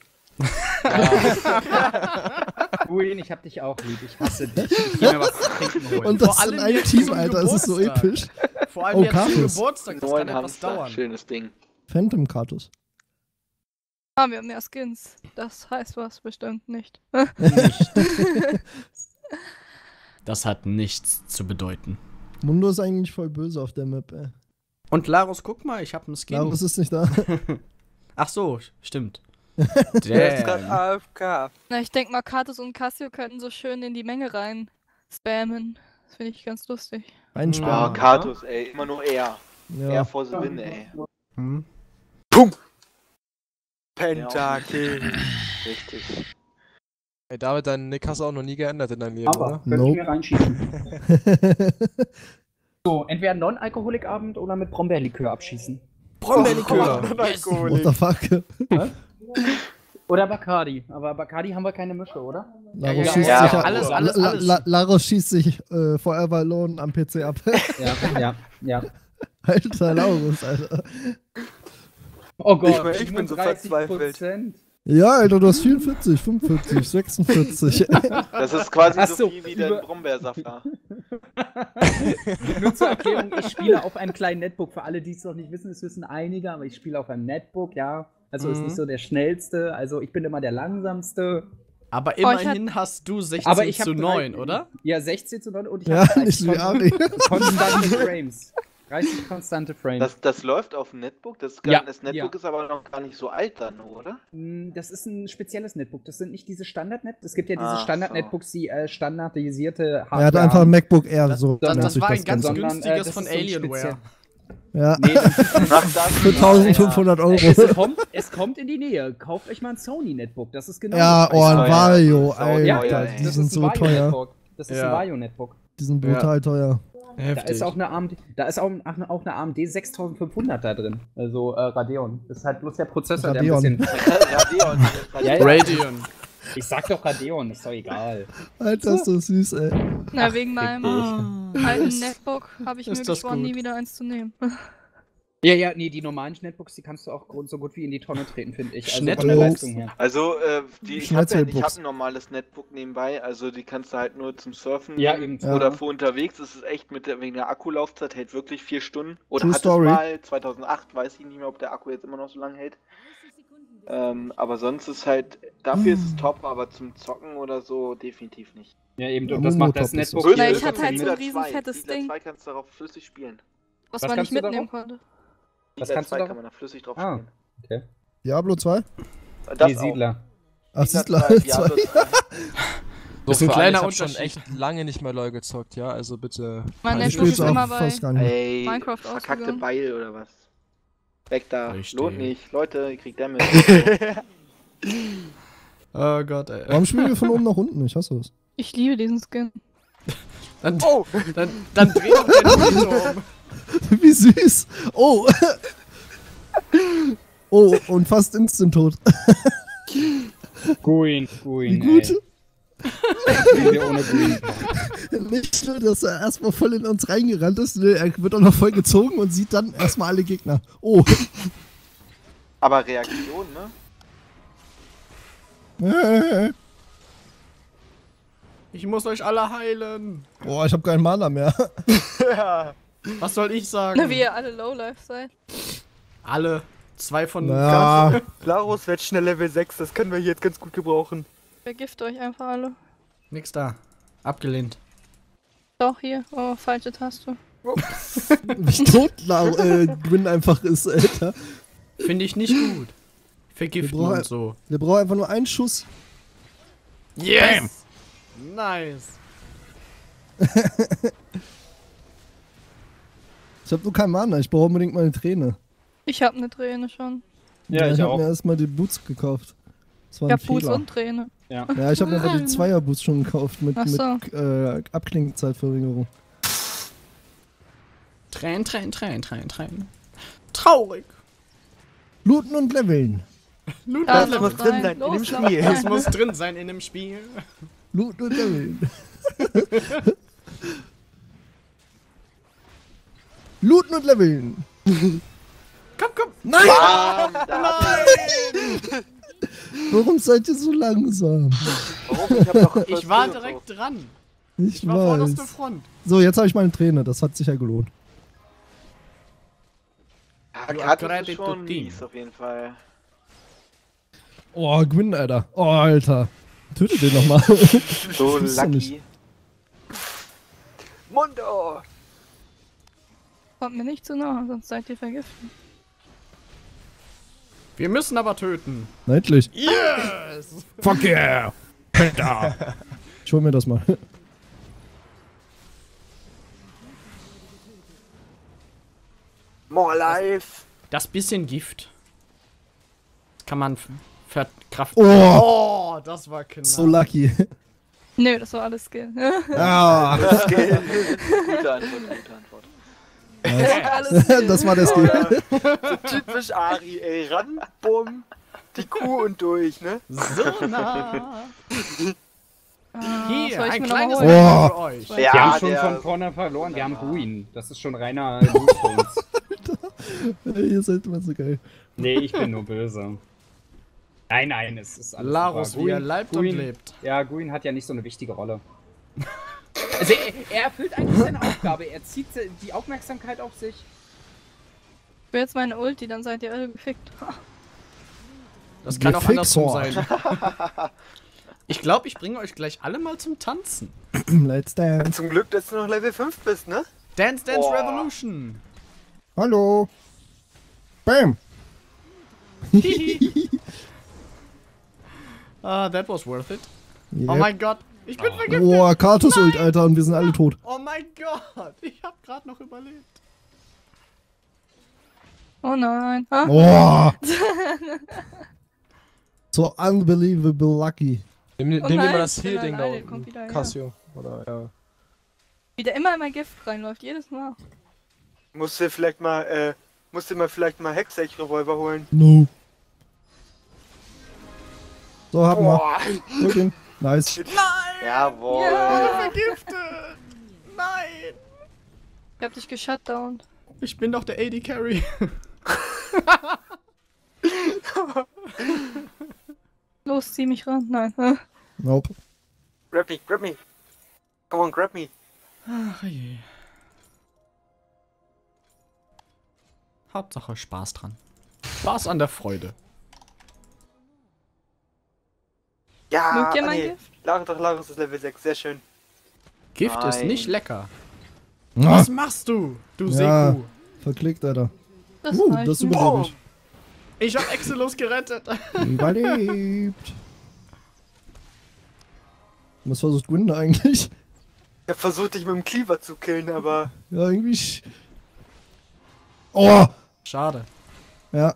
Queen, ich hab dich auch lieb. Ich hasse dich. Ich geh mir was zu trinken holen. Und das in einem Team, Alter, das ist so episch. Vor allem Oh, jetzt zum Kartus. Geburtstag, das kann Neun etwas Hamster. dauern. Schönes Ding. Phantom Kartus. Ah, wir haben mehr Skins. Das heißt was bestimmt nicht. Das hat nichts zu bedeuten. Mundo ist eigentlich voll böse auf der Map, ey. Und Larus, guck mal, ich habe einen Skin. Larus ist nicht da. Ach so, stimmt. Der ist grad Damn. A F K. Na, ich denke mal, Katus und Cassio könnten so schön in die Menge rein spammen. Das finde ich ganz lustig. Ah, Einsperren. Kartus, ey. Immer nur er. Er Ja. vor the win, ey. Hm. Pentakill. Richtig. Ey, David, deinen Nick hast du auch noch nie geändert in deinem Leben, Aber, oder? könnte Nope. ich mir reinschießen. So, entweder Non-Alkoholikabend oder mit Brombeerlikör abschießen. Brombeerlikör. What the fuck? Oder Bacardi. Aber Bacardi haben wir keine Mische, oder? Larus ja, schießt ja, sich alles, La- alles, La- alles. La- Larus schießt sich äh, Forever Alone am P C ab. Ja, ja, ja. Alter Larus, Alter. Oh Gott, Ich mein, ich bin so siebenunddreißig verzweifelt. Prozent. Ja, Alter, du hast vierundvierzig, fünfundvierzig, sechsundvierzig. Das ist quasi Ach so so, viel wie dein über- Brombeersaft da. Nur zur Erklärung, ich spiele auf einem kleinen Netbook. Für alle, die es noch nicht wissen, es wissen einige, aber ich spiele auf einem Netbook, ja. Also ist Mhm. nicht so der schnellste, also ich bin immer der langsamste. Aber ich hab- immerhin hast du sechzehn Aber ich hab zu drei- neun, oder? Ja, sechzehn zu neun und ich Ja, habe nicht wie Ari. konstante Frames. dreißig konstante Frames. Das, das läuft auf dem Netbook? Das, ist gar, Ja, das Netbook ja. ist aber noch gar nicht so alt dann, oder? Mm, Das ist ein spezielles Netbook. Das sind nicht diese Standard-Net. Es gibt ja diese Ach Standard-Netbooks, die äh, standardisierte Hardware Er hat einfach ein haben. MacBook Air, so Das, nennt das sich war ein das ganz Ganze. Sondern, äh, günstiges das von ist so ein Alienware. Ja, Nee, das Ach, das für eintausendfünfhundert Euro. es, kommt, es kommt in die Nähe. Kauft euch mal ein Sony-Netbook. Das ist genau Ja, das oh, ein teuer. Vario, Das ist auch teuer, Alter, ey. die Das sind ist ein so teuer. Vario-Netbook. Das ist Ja. ein Vario-Netbook. Die sind brutal teuer. Da Heftig. ist auch eine A M D, da ist auch, auch auch eine A M D sechstausendfünfhundert da drin. Also äh, Radeon. Das ist halt bloß der Prozessor, Radeon. der ein bisschen. Radeon. Ja, ja. Radeon. Ich sag doch Radeon, ist doch egal. Alter, ist das süß, ey. Na, Ach, wegen meinem fick alten Netbook habe ich Ist mir das geschworen, gut. nie wieder eins zu nehmen. Ja, ja, nee, die normalen Netbooks, die kannst du auch grund- so gut wie in die Tonne treten, finde ich. Also von der Schnetbooks. Leistung her. Also, äh, die, ich habe ja, ich Schnetzelbooks. hab ein normales Netbook nebenbei, also die kannst du halt nur zum Surfen Ja, nehmen eben. oder Ja. für unterwegs. Das ist echt mit der, wegen der Akkulaufzeit hält wirklich vier Stunden. Oder True hat Story. es mal, zweitausendacht, weiß ich nicht mehr, ob der Akku jetzt immer noch so lange hält. Ähm, aber sonst ist halt, dafür ist es top, aber zum Zocken oder so definitiv nicht. Ja, eben, Ja, das macht das Momo-Top ist Netbook. das. Na, hier ich hatte halt so ein Diablo riesen zwei. fettes Diablo Ding. zwei kannst du darauf flüssig spielen. Was, Was man kannst nicht du mitnehmen darauf? konnte. Was Diablo kannst du zwei darauf? kann man da flüssig drauf Ah. spielen. Okay. Diablo zwei? Das Die auch. Siedler. Ach, Siedler Siedler zwei, zwei. Diablo zwei. Das ist ein für alle, kleiner ich hab schon Unterschied. echt lange nicht mehr LoL gezockt, ja, also bitte. Mein Ich Netbook spiel's ist auch immer bei fast gar nicht mehr. Ey, Minecraft verkackte ausgegangen. Beil oder was? Weg da. Richtig. Lohnt nicht. Leute, ihr kriegt Damage. Oh Gott, ey. Warum spielen wir von oben nach unten? Ich hasse es. Ich liebe diesen Skin. Dann, Oh! dann, dann dreh doch den Monitor um. Wie süß. Oh. Oh, und fast instant tot. Guin, Wie Guin, gut. ey. Wie wir ohne Guin. Nicht nur, dass er erstmal voll in uns reingerannt ist, ne, er wird auch noch voll gezogen und sieht dann erstmal alle Gegner. Oh. Aber Reaktion, ne? Ich muss euch alle heilen. Boah, ich hab keinen Mana mehr. Ja. Was soll ich sagen? Na, wie ihr alle Lowlife seid. Alle. Zwei von Ja. Larus wird schnell Level sechs, das können wir hier jetzt ganz gut gebrauchen. Vergift euch einfach alle. Nix da. Abgelehnt. Doch, hier. Oh, falsche Taste. Wie tot Lau- äh, Gwyn einfach ist, Alter. Finde ich nicht gut. Vergiften Wir brauchen- und so. Der braucht einfach nur einen Schuss. Yes! Nice. Ich hab nur keinen Mana, ich brauche unbedingt mal eine Träne. Ich hab eine Träne schon. Ja, ich ich hab auch. mir erstmal die Boots gekauft. Das war Ich ein hab Boots Fehler. und Träne. Ja. Ja, ich hab mir aber die Zweier-Boots schon gekauft mit, Ach so. mit äh, Abklingzeitverringerung. Tränen, Tränen, Tränen, Tränen, Tränen. Traurig. Looten und leveln. Loot Ja, und Das Level. muss drin sein in Los, dem los. Spiel. Das muss drin sein in dem Spiel. Looten und leveln. Looten und leveln. Komm, komm. Nein! Bam, da hat er- Warum seid ihr so langsam? Warum? Ich, hab doch Ich war First direkt dran. Ich Ich war vorderste weiß. Front. So, jetzt habe ich meine Träne, das hat sich ja gelohnt. Ja, You Karte are ist credit schon to team. mies auf jeden Fall. Oh, Gwyn, Alter. Oh, Alter. Tötet den nochmal. So Gibt's doch nicht. lucky. Mundo! Kommt mir nicht zu nahe, sonst seid ihr vergiftet. Wir müssen aber töten. Na, endlich. Yes! Fuck yeah! Penta! Ich hol mir das mal. More life! Das bisschen Gift. Das kann man f- verkraften. Oh! Oh, das war knapp. So lucky. Nö, das war alles Skill. Ah! Gute Antwort, gute Antwort. alles Skill. Das war der Skill. So typisch Ari, ey. Ran, bumm, die Kuh und durch, ne? So nah. Ah, Hier, soll ich ein mir kleines noch mal holen? Oh. für euch. Ja, Wir haben schon der- von vorne verloren, wir haben Guin. Das ist schon reiner Loot. Ihr seid immer so geil. Nee, ich bin nur böse. Nein, nein, es ist alles Larus, super. wie er Guin- leibt Guin- und lebt. Ja, Guin hat ja nicht so eine wichtige Rolle. Also er, er erfüllt eigentlich seine Aufgabe, er zieht die Aufmerksamkeit auf sich. Ich will jetzt meine Ulti, dann seid ihr alle gefickt. Das kann Wir auch andersrum fix sein. Ich glaube, ich bringe euch gleich alle mal zum Tanzen. Let's dance. Zum Glück, dass du noch Level fünf bist, ne? Dance Dance Boah. Revolution. Hallo. Bam. Ah, that was worth it. Oh Yep. mein Gott. Ich bin vergiftet. Boah, Kartus ult, Alter, und wir sind alle tot. Oh mein Gott. Ich hab gerade noch überlebt. Oh nein. Ah. Boah. So unbelievable lucky. Nimm, nimm Oh dir nein, mal das ich bin Heal-Ding da alleine, kommt unten. wieder her. Cassio. Oder, ja. Wie der immer in mein Gift reinläuft, jedes Mal. Musst du vielleicht mal, äh, musst du mal vielleicht mal Hexage-Revolver holen. No. So, haben wir. Boah! Holt ihn. Nice. Jawohl. Ja. Vergiftet. Nein. Ich hab dich geshutdownt. Ich bin doch der A D Carry. Los, zieh mich ran. Nein. Ah. Nope. Grab me, grab me. Come on, grab me. Ach je. Hauptsache Spaß dran. Spaß an der Freude. Ja, Mögt ihr ah, mein nee. Gift? Larus, doch, Larus ist Level sechs, sehr schön. Gift ist Nein. nicht lecker. Ah, Was machst du, du Ja. Seku? verklickt, Alter. Das Uh, reicht das mir. überlebe ich. Ich hab Exelos gerettet. Überlebt. Was versucht Gwyn da eigentlich? Ich hab versucht, dich mit dem Cleaver zu killen, aber. Ja, irgendwie. sch- Oh! Schade. Ja.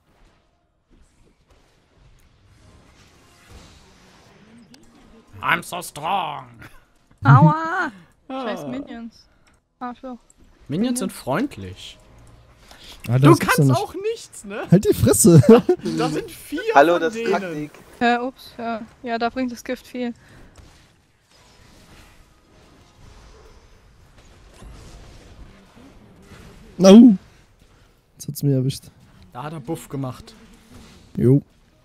I'm so strong. Aua! Scheiß Minions. Arschloch. Minions sind freundlich. Ah, Du das gibt's ja kannst nicht. auch nichts, ne? Halt die Fresse! Da sind vier Hallo, von das ist denen. Taktik. Ja, ups, ja. Ja, da bringt das Gift viel. No! Jetzt hat's mich erwischt. Da hat er Buff gemacht. Jo.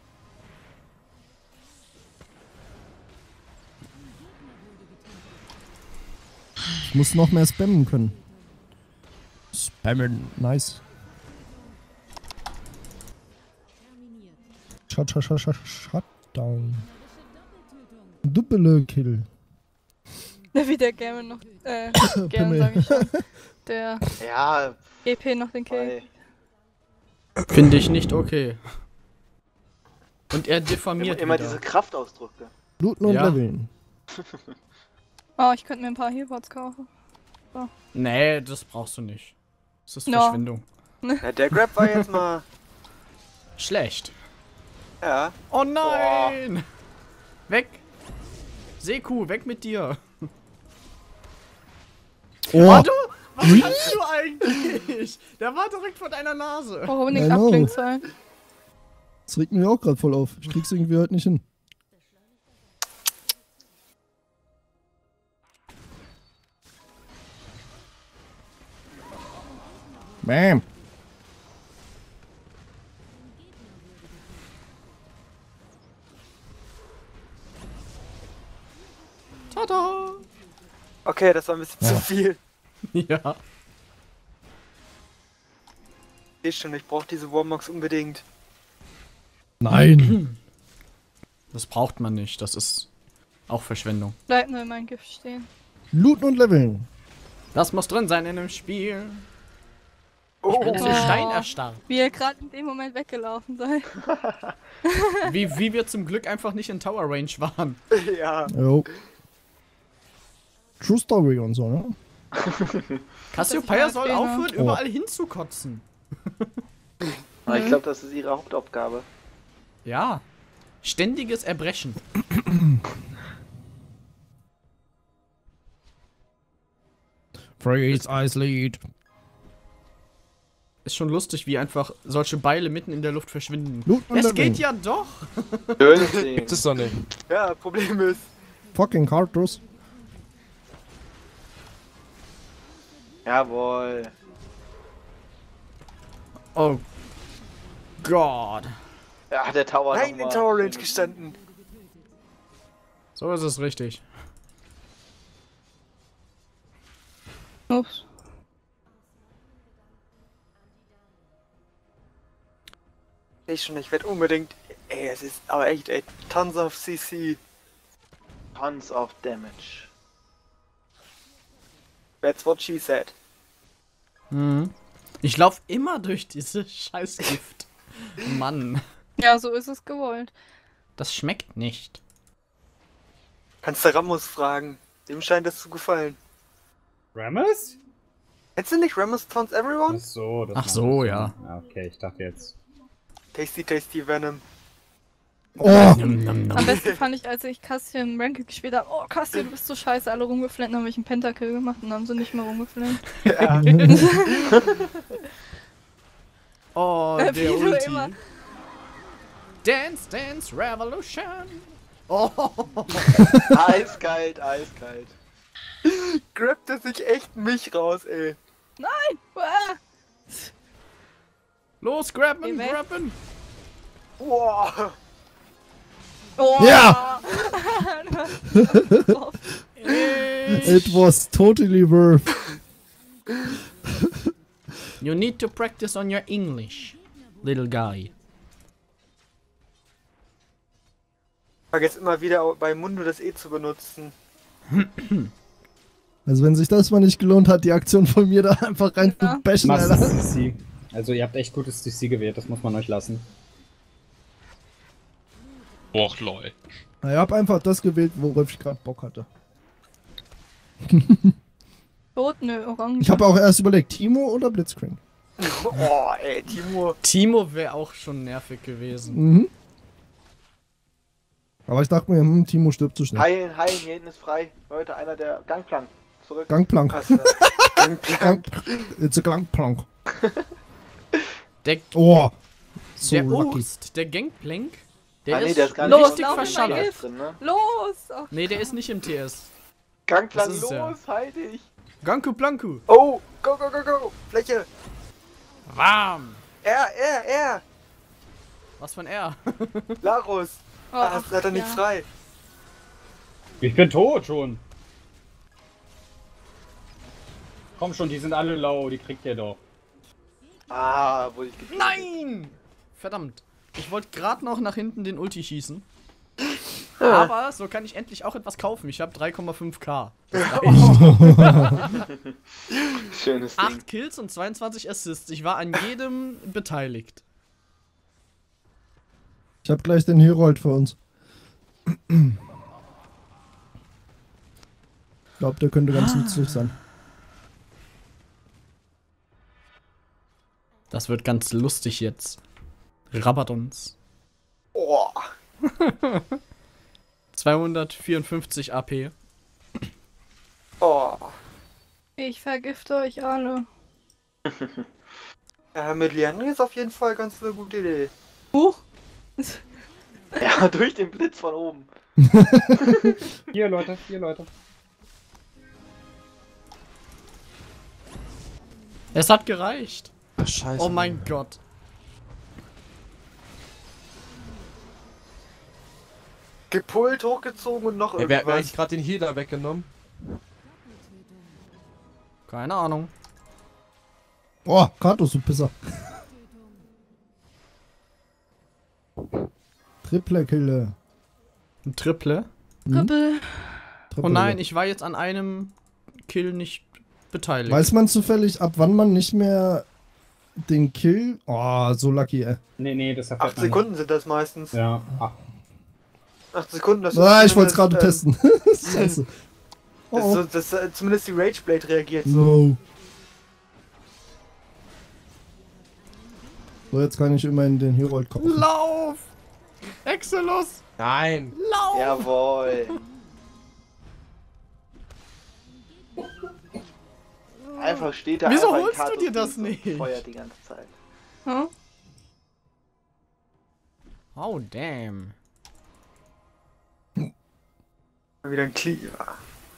Ich muss noch mehr spammen können. Spammen. Nice. Shut, shut, shut, shut, shut down. Doppele Kill. Wie der Gamer noch, äh, Pimmel. Gamer sag ich schon. Der Ja, E P noch den Kill. bei Finde ich nicht okay. Und er diffamiert immer wieder. diese Kraftausdrücke. Looten und Ja. leveln. Oh, ich könnte mir ein paar Healbots kaufen. Nee, das brauchst du nicht. Das ist Ja. Verschwendung. Ja, der Grab war jetzt mal. Schlecht. Ja. Oh nein! Weg! Seku, weg mit dir! Oh! Warte, was kannst du eigentlich? Der war direkt vor deiner Nase. Oh, unbedingt I know. Abklink sein. Das regt mich auch gerade voll auf. Ich krieg's irgendwie heute nicht hin. Bam. Tada! Okay, das war ein bisschen Ja. zu viel. Ja. Ich schon, ich brauche diese Warmox unbedingt. Nein. Das braucht man nicht. Das ist auch Verschwendung. Bleib nur in meinem Gift stehen. Looten und leveln. Das muss drin sein in dem Spiel. Oh, Ich bin zu Oh. Stein erstarrt. Wie ihr gerade in dem Moment weggelaufen seid. Wie, wie wir zum Glück einfach nicht in Tower Range waren. ja. Jo. True Story und so, ne? Cassiopeia soll Fehler. aufhören, Oh. überall hinzukotzen. Aber ich glaube, das ist ihre Hauptaufgabe. Ja. Ständiges Erbrechen. Freeze Ice Lead. Ist schon lustig, wie einfach solche Beile mitten in der Luft verschwinden. Looten und Es leveln. geht ja doch. Schönes Ding. Gibt es doch nicht. Ja, Problem ist. Fucking Carters. Jawohl. Oh Gott. Ja, der Tower Nein, in noch mal. Tower Range gestanden. So ist es richtig. Ups. Ich schon, ich werde unbedingt. Ey, es ist aber echt, ey, tons of C C. Tons of Damage. That's what she said. Mhm. Ich laufe immer durch diese Scheißgift. Mann, Ja, so ist es gewollt. das schmeckt nicht. Kannst du Ramos fragen. Dem scheint das zu gefallen. Rammus? Kennst du nicht Ramos Taunts Everyone? Ach so, das Ach meinte so, ich. ja. Ah, okay, ich dachte jetzt. Tasty, tasty Venom. Oh! Nom, nom, nom. Am besten fand ich, als ich Cassian Ranked gespielt habe, oh Cassian, du bist so scheiße, alle rumgeflennt, dann habe ich einen Pentakill gemacht und dann haben sie nicht mehr rumgeflennt. Ja. Oh, Wie der du Ulti. immer. Dance, Dance, Revolution. Oh. Eiskalt, eiskalt. Grabt er sich echt mich raus, ey. Ah, Los, grabben, Geh weg. grabben. Wow. oh. Ja! Oh. It was totally worth. You need to practice on your English, little guy. Vergiss immer wieder bei Mundo das E zu benutzen. Also wenn sich das mal nicht gelohnt hat, die Aktion von mir da einfach rein Ja. zu bashen, Machst Alter. C C. Also ihr habt echt gutes C C gewählt, das muss man euch lassen. Och, lol. Na, ich hab einfach das gewählt, worauf ich gerade Bock hatte. Rot, nö, orange. Ich habe auch erst überlegt, Timo oder Blitzcrank. Oh, ey, Timo. Timo wäre auch schon nervig gewesen. Mhm. Aber ich dachte mir, hm, Timo stirbt zu schnell. Heilen, heilen, hier hinten ist frei. Leute, einer der Gangplank. Zurück. Gangplank. Was, äh, Gangplank. It's a Gangplank. Der, Oh. So der lucky. Ost, der Gangplank, der Ah, nee, ist der ist gar Los, nicht richtig lauf in mein verschallert. Gift. drin, ne? Los! Ach, Nee, der ist nicht im T S. Gangplank, Das ist es los, ja. halt dich. Ganku Planku. Oh, go, go, go, go. Fläche. Warm. Er, er, er. Was von R? Larus. oh, Ah, ist leider nicht ja. frei. Ich bin tot schon. Komm schon, die sind alle low, die kriegt ihr doch. Ah, wurde ich gekillt. Nein! Verdammt. Ich wollte gerade noch nach hinten den Ulti schießen. Aber so kann ich endlich auch etwas kaufen. Ich habe drei Komma fünf K. Das reicht. Schönes Ding. acht Kills und zweiundzwanzig Assists. Ich war an jedem beteiligt. Ich hab gleich den Herold für uns. Ich glaube, der könnte ganz nützlich sein. Das wird ganz lustig jetzt. Rabatt uns. Oh. zweihundertvierundfünfzig A P. Oh. Ich vergifte euch alle. Ja, mit Leandri ist auf jeden Fall ganz eine gute Idee. Huch! Ja, durch den Blitz von oben. Hier, Leute, hier, Leute. Es hat gereicht. Ach, scheiße. Oh mein Gott. Gepult, hochgezogen und noch Ey, wer hat mir irgendwas. eigentlich gerade den Healer weggenommen? Keine Ahnung. Oh, Kratos, du Pisser. Triple Kille. Ein Triple. Triple. Triple. Oh nein, ich war jetzt an einem Kill nicht beteiligt. Weiß man zufällig, ab wann man nicht mehr den Kill... Oh, so lucky, ey. Nee, nee, das erfährt Acht man Sekunden sind das meistens. nicht. Ja. Ach, Acht Sekunden, das Ah, ich wollte es gerade zumindest, testen. Scheiße. Ähm, Oh, das, oh. so, das, äh, zumindest die Rageblade reagiert so. No. So, jetzt kann ich immerhin den Herold kaufen. Lauf! Exelos! Nein! Lauf! Jawohl. Einfach steht da Wieso einfach ein holst du Kartus dir das und nicht? Feuert die ganze Zeit. Hm? Oh, damn. Wieder ein Cleaver.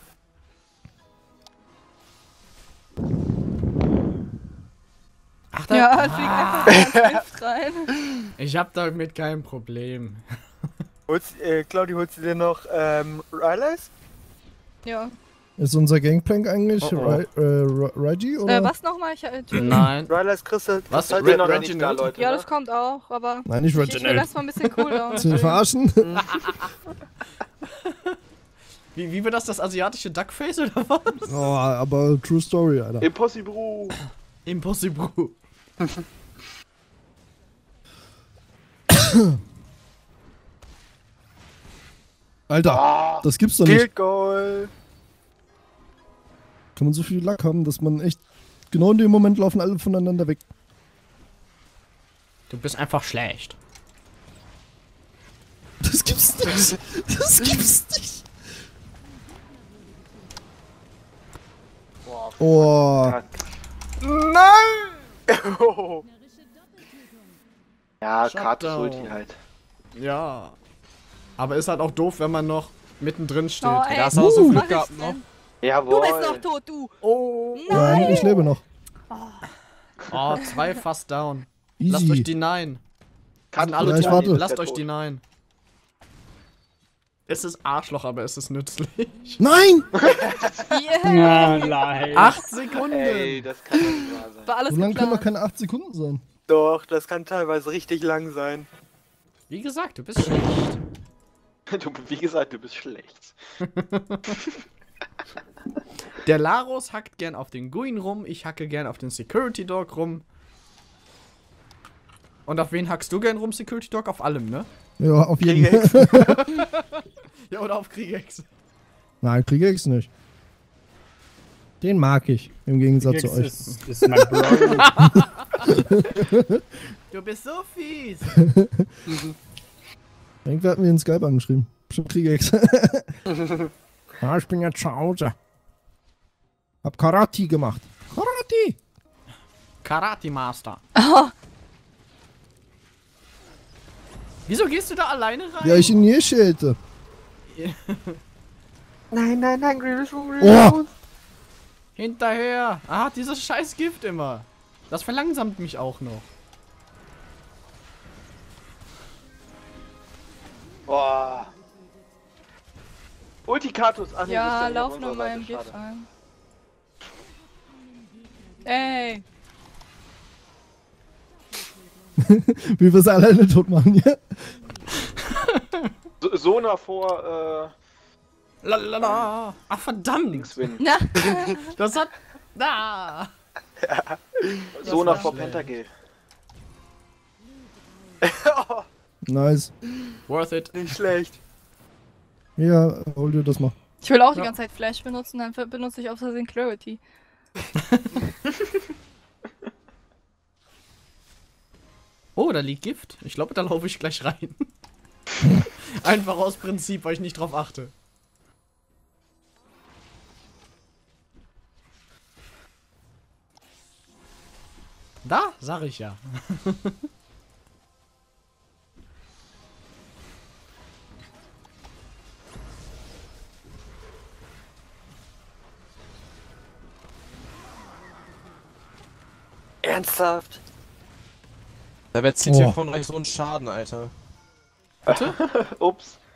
Ach, da, Ja, flieg einfach mal ins Gift rein. ich hab damit kein Problem. Holst, äh, Claudi, holst du dir noch ähm, Rylais? Ja. Ist unser Gangplank eigentlich Oh, oh. Rai- äh, Ra- Raiji, oder? Äh, was nochmal? Ich, äh, Nein. Rylais kriegst du... Was? kriegst Seid ihr Re- noch nicht da, Reginald? Leute? ja, ne? das kommt auch, aber Nein, nicht ich, ich will Reginald. erstmal ein bisschen Cooldown. Willst du mich verarschen? Wie, wie wird das, das asiatische Duckface oder was? Oh, aber True Story, Alter. Impossible. Impossible. Alter, Ah, das gibt's doch nicht. Field Goal! Kann man so viel Lack haben, dass man echt... Genau in dem Moment laufen alle voneinander weg. Du bist einfach schlecht. Das gibt's nicht. Das gibt's nicht. boah, Oh. Kack. Nein! Oh. Ja, Shutdown. Kartus Ulti halt. Ja. Aber ist halt auch doof, wenn man noch mittendrin steht. Oh, ey, Da hast du auch so Uh. Glück mach gehabt, ich's ne? denn? Jawohl. Du bist noch tot, du! Oh. Nein, ich lebe noch. Oh, zwei fast down. Lasst euch Easy. die Nein. Kartus Alle Ja, ich tot. warte. Lasst Der euch die tot. Nein. Es ist Arschloch, aber es ist nützlich. Nein! Yeah! ja, nein. Acht Sekunden. Ey, das kann doch nicht wahr sein. War alles So lange können doch geplant. keine acht Sekunden sein. Doch, das kann teilweise richtig lang sein. Wie gesagt, du bist schlecht. Du, wie gesagt, du bist schlecht. Der Laros hackt gern auf den Guin rum, ich hacke gern auf den Security Dog rum. Und auf wen hackst du gern rum, Security Dog? Auf allem, ne? Ja, auf jeden Kriegex. Fall. Ja, oder auf Kriegex. Nein, Kriegex nicht. Den mag ich, im Gegensatz zu euch. Ist, ist mein Bro. Du bist so fies. Irgendwer hat mir in Skype angeschrieben. Bestimmt Kriegex. Ja, ich bin jetzt zu Hause. Hab Karate gemacht. Karate! Karate Master. Oh, Wieso gehst du da alleine rein? Ja, ich in ihr schelte. Nein, nein, nein, Grievous, Oh! Hinterher. Ah, dieses scheiß Gift immer. Das verlangsamt mich auch noch. Boah. Ultikatus. Ach, nee, ja, das ist lauf auf nur unserer mal im Seite, Gift schade. ein. Ey. Wie wir es alleine tot machen, ja? So, Sona vor, Lalala. Ach, äh, verdammt. Linkswin. Na, Das hat... Da. Sona war vor schlecht. Pentakill. Nice. Worth it. Nicht schlecht. Ja, hol dir das mal. ich will auch die Ja. ganze Zeit Flash benutzen, dann ver- benutze ich auf Versehen Clarity. Oh, da liegt Gift. Ich glaube, da laufe ich gleich rein. Einfach aus Prinzip, weil ich nicht drauf achte. Da, sag ich ja. Ernsthaft? Da wird C T Oh. von euch so einen Schaden, Alter. Ups.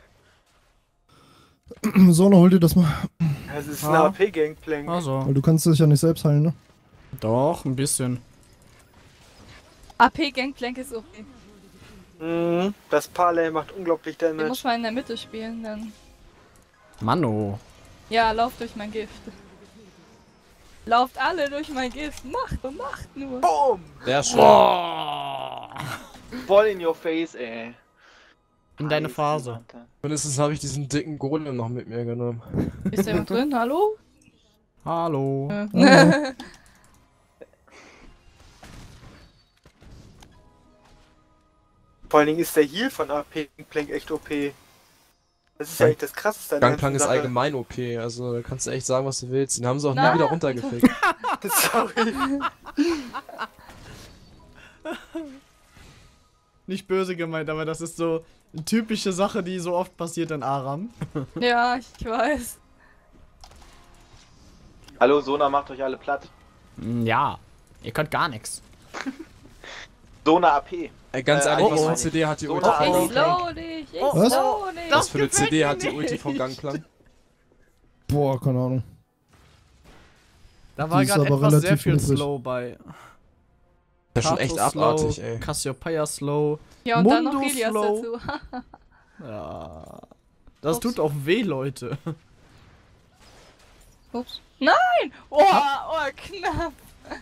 So, hol dir das mal. Das ist Ah. ein A P-Gangplank. Also. Weil du kannst dich ja nicht selbst heilen, ne? Doch, ein bisschen. A P Gangplank ist okay. Mhm. Das Parley macht unglaublich Den Damage. muss man in der Mitte spielen, dann. Manno. Ja, lauft durch mein Gift. Lauft alle durch mein Gift. Macht und macht nur. Boom! Sehr schön. Voll in your face, ey. In deine Scheiße, Phase. Alter. Mindestens habe ich diesen dicken Golem noch mit mir genommen. Ist der jemand drin? Hallo? Hallo. Äh. Vor allen Dingen ist der Heal von A P-Gangplank echt O P. Das ist ja Gang- echt das Krasseste an der Gangplank ist ganzen Sache. allgemein O P, also da kannst du echt sagen, was du willst. Den haben sie auch nie Nein. wieder runtergefickt. Sorry. Nicht böse gemeint, aber das ist so eine typische Sache, die so oft passiert in Aram. Ja, ich weiß. Hallo, Sona macht euch alle platt. Ja, ihr könnt gar nichts. Sona A P. Ey, ganz Äh, ehrlich, oh, was für oh. eine C D hat die So Ulti eine von Art- Ich Gangplank? slow dich, ich Was? slow dich. Was für eine gefällt C D mir hat die Ulti nicht. von Gangplank? Boah, keine Ahnung. Da Die war ist gerade aber etwas sehr relativ viel niedrig. Slow bei. Das ist schon echt Kato abartig, slow, ey. Cassiopeia slow. Ja, und dann noch Mundo Helios slow. dazu. Ja. Das Ups. tut auch weh, Leute. Ups. Nein! Oh, oh, knapp.